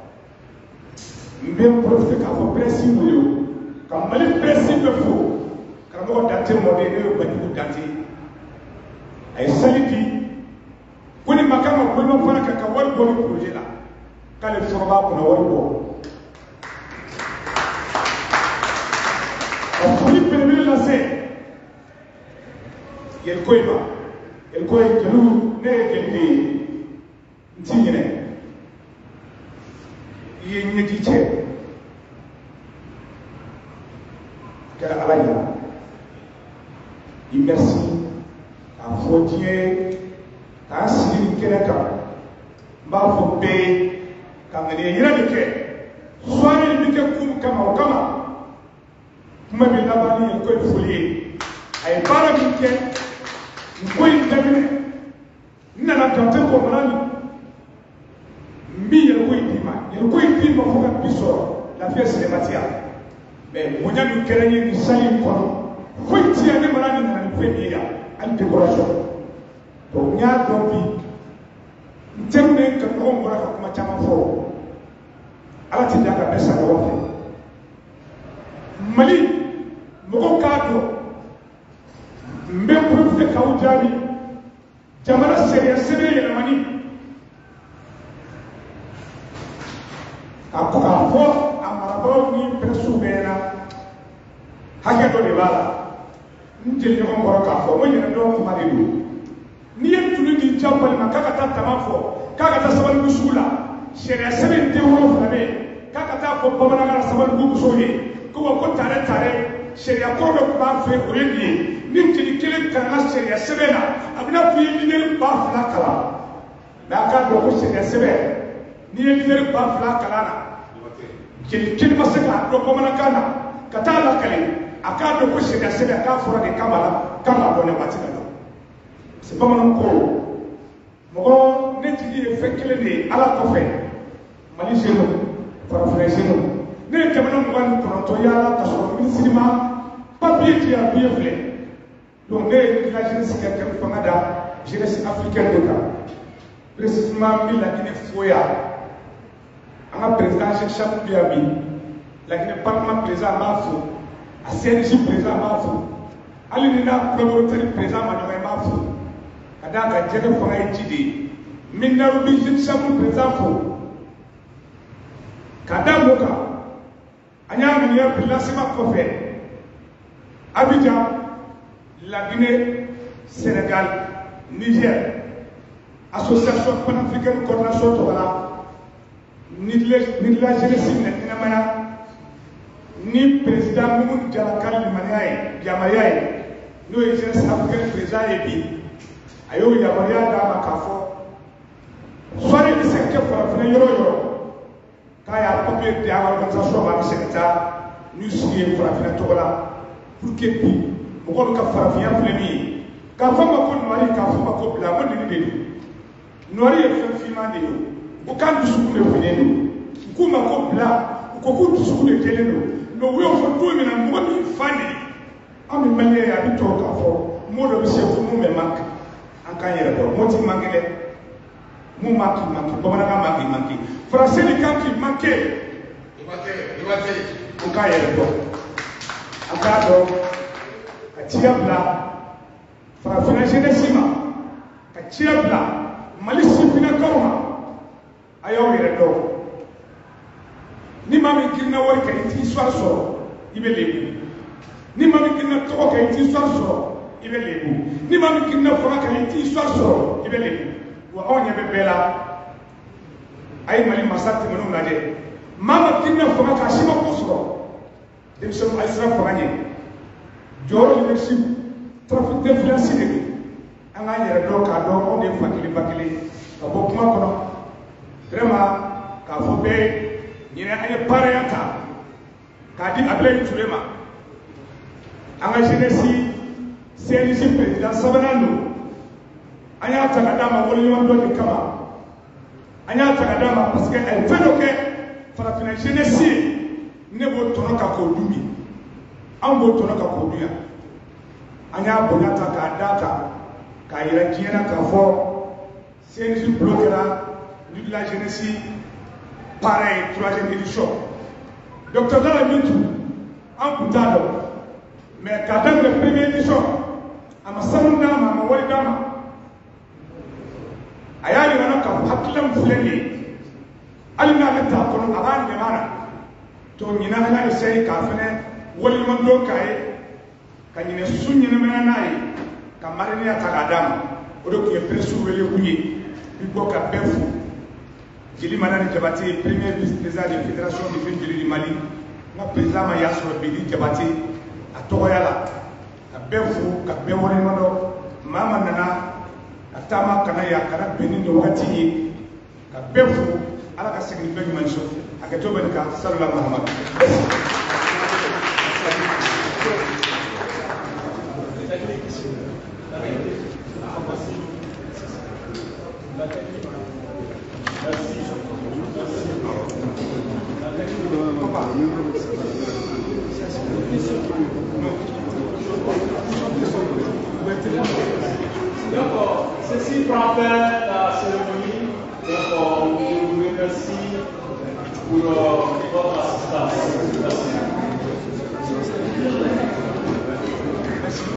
Speaker 11: n bɛ n profite k'a fɔ presse wele o ka Mali presse bɛɛ fo karamɔgɔ Dante mɔden n'o ye Banjugu Dante a ye sali di ko ni ma kan ka bolomafara kɛ ka wari bɔ ni projet la k'ale fɔlɔ b'a kunna wari bɔ ka foli belebele lase Yeliko ma Yeliko ye jeliw ne ye jelike ye n ti ɲinɛ i ye ɲɛji cɛ a kɛra Ala ɲɛna i merci k'a fɔ diɲɛ k'a sigi nin kɛnɛ kan n b'a fɔ bɛɛ ye ka ŋaniya yira de kɛ soirée bi kɛ kun kama o kama kuma bɛ laban ni Yeliko ye foli ye a ye baara min kɛ nin ko in daminɛ n nana Dante ko mana nin n bɛ Yeliko in d'i ma Yeliko in d'i ma fo ka bi sɔrɔ lafiya silematiya mɛ bonya min kɛra n ye nin sali in kɔnɔ foyi ti yan ne mana nin nana nin fɛn min ye yan hali décoration donc n y'a dɔn bi n teriw ni n kanuɲɔgɔnw bɔra ka kuma caman fɔ Ala ti da ka bɛɛ sa ɲɔgɔn fɛ Mali mɔgɔw k'a dɔn n bɛ profite k'aw jaabi jamana sariya sɛbɛn yɛlɛmani k'a fɔ k'a fɔ a marabagaw ni presse bɛɛ na hakɛ dɔ de b'a la n jeli ɲɔgɔn kɔrɔ k'a fɔ n ko yɛrɛdɔn kuma de don n'i ye tulu di ja balima k'a ka taa tama fɔ k'a ka taa sabalibugu sugu la sariya sɛbɛn den wolonwula bɛ yen k'a ka taa fɔ bamanankan na sabalibugu musow ye ko wa ko tare tare sariya kɔrɔ dɔ tun b'a fɛ o ye nin ye ni jeli kelen kalanna sariya sɛbɛn na a bɛna fɔ i ye lideri ba fila kalan mɛ a k'a dɔn ko sariya sɛbɛn n'i ye lideri ba fila kalan na jeli kelen ma se k'a dɔn bamanankan na ka taa lakale a k'a dɔn ko sariya sɛbɛn k'a fɔra de k'a b'a la k'a b'a dɔn ne waati la dɔn c'est bamananw ko mɔgɔ ne jigi ye fɛn kelen de ye Ala kɔfɛ Mali jeunes farafinna jeunes ne ye jamana mugan ni kɔnɔntɔn yaala ka sɔrɔ minisiri ma papier di yan billet filɛ donc ne ye la jeunesse kɛ ka fanga da jeunesse africaine de kan précisément n bɛ Laginɛ fo yan an ka président Cheikh Chapu bi yan bi Laginɛ parlement président n b'a fo a C N J président n b'a fo hali ni n'a Rotary président ma ɲɔgɔn n b'a fo ka d'a kan jɛgɛ fanga ye ji de ye n bɛ Nairobi Cheikh Chapu président fo ka da mun kan an y'a ŋaniya bilasima kɔfɛ Abidjan Laginɛ Sénégal Niger association panafricaine coordination tɔgɔ la ni de la jeunesse minɛ ɲɛnamaya
Speaker 12: ni président Moumoud Dialakal Maniaï, Yamayaï, nous les jeunes africains président et puis, ayo Yamaya Dama Kafo, soit les secteurs pour la Yoro, quand il y a un papier de l'organisation de la secrétaire, nous signons pour la fin de Togola, pour que puis, pour qu'on fasse la fin de l'année. Quand on a noiri, quand on a coupé la mode de l'idée, noiri est fait filmer de nous. Aucun de ce que nous venons, nous avons coupé là, nous avons tout ce que nous venons. Nous avons tout le monde qui est fan. En même temps, il y a des gens qui ont fait, moi, je sais que nous me manque. En quand il y a des gens qui manquent, nous manquons, nous manquons, nous manquons, nous manquons. Français, les gens qui manquent, ils manquent, ils manquent. En quand il y a des gens. En quand il y a des gens. Farafina jeunesse ma ka cira bila Mali sifinakaw ma a y'aw yɛrɛ dɔn ni maa min girinna wari kan i t'i histoire sɔrɔ i bɛ lebu ni maa min girinna tɔgɔ kan i t'i histoire sɔrɔ i bɛ lebu ni maa min girinna fanga kan i t'i histoire sɔrɔ i bɛ lebu wa anw ɲɛ bɛ bɛɛ la a ye Mali masa tɛmɛnenw lajɛ maa ma girinna fanga kan a si ma ko sɔrɔ denmisɛnninw a ye siran fanga ɲɛ jɔyɔrɔ leadership trafic d'influence de nous. On a un don cadeau, on est fakili bakili. Quand on commence, vraiment, quand on fait, il y a un pareil à ça. Quand on dit appelé tout le monde, on a jeunesse, c'est le président Sabanano. On a un tagadama, on lui demande de kama. On a un tagadama parce qu'elle fait le que, pour la jeunesse, ne vaut pas qu'à Kodoumi. On vaut pas qu'à Kodoumi. Anya bonata ka data ka yira diena ka fo C N J bloquera de la jeunesse pareil troisième édition docteur Dala Mintu en putado mais quand même la première édition ama sanu dama ma wali dama aya yira ka haklam fulani alina ka ta kono aban de mara to nyina ala sai ka fene wali man do kai ka ɲinɛ su ɲɛnɛmaya n'a ye ka mariniya ta k'a d'a ma o de tun ye presiw wele kun ye bi bɔ ka bɛɛ fo jeli manani jabate premier vice président de fédération de jeunes jeli du Mali n ka président ma y'a sɔrɔ bedi jabate a tɔgɔya la ka bɛɛ fo ka bɛɛ waleɲumandɔn maa ma nana ka taama kana yan kana bɛn ni nin wagati ye ka bɛɛ fo ala ka segin bɛɛ ɲuman sɔrɔ a kɛ to bɛ nin kan salula mahamadu.
Speaker 8: Donc, ceci prend fin la cérémonie. Donc, je vous remercie pour votre assistance. Merci.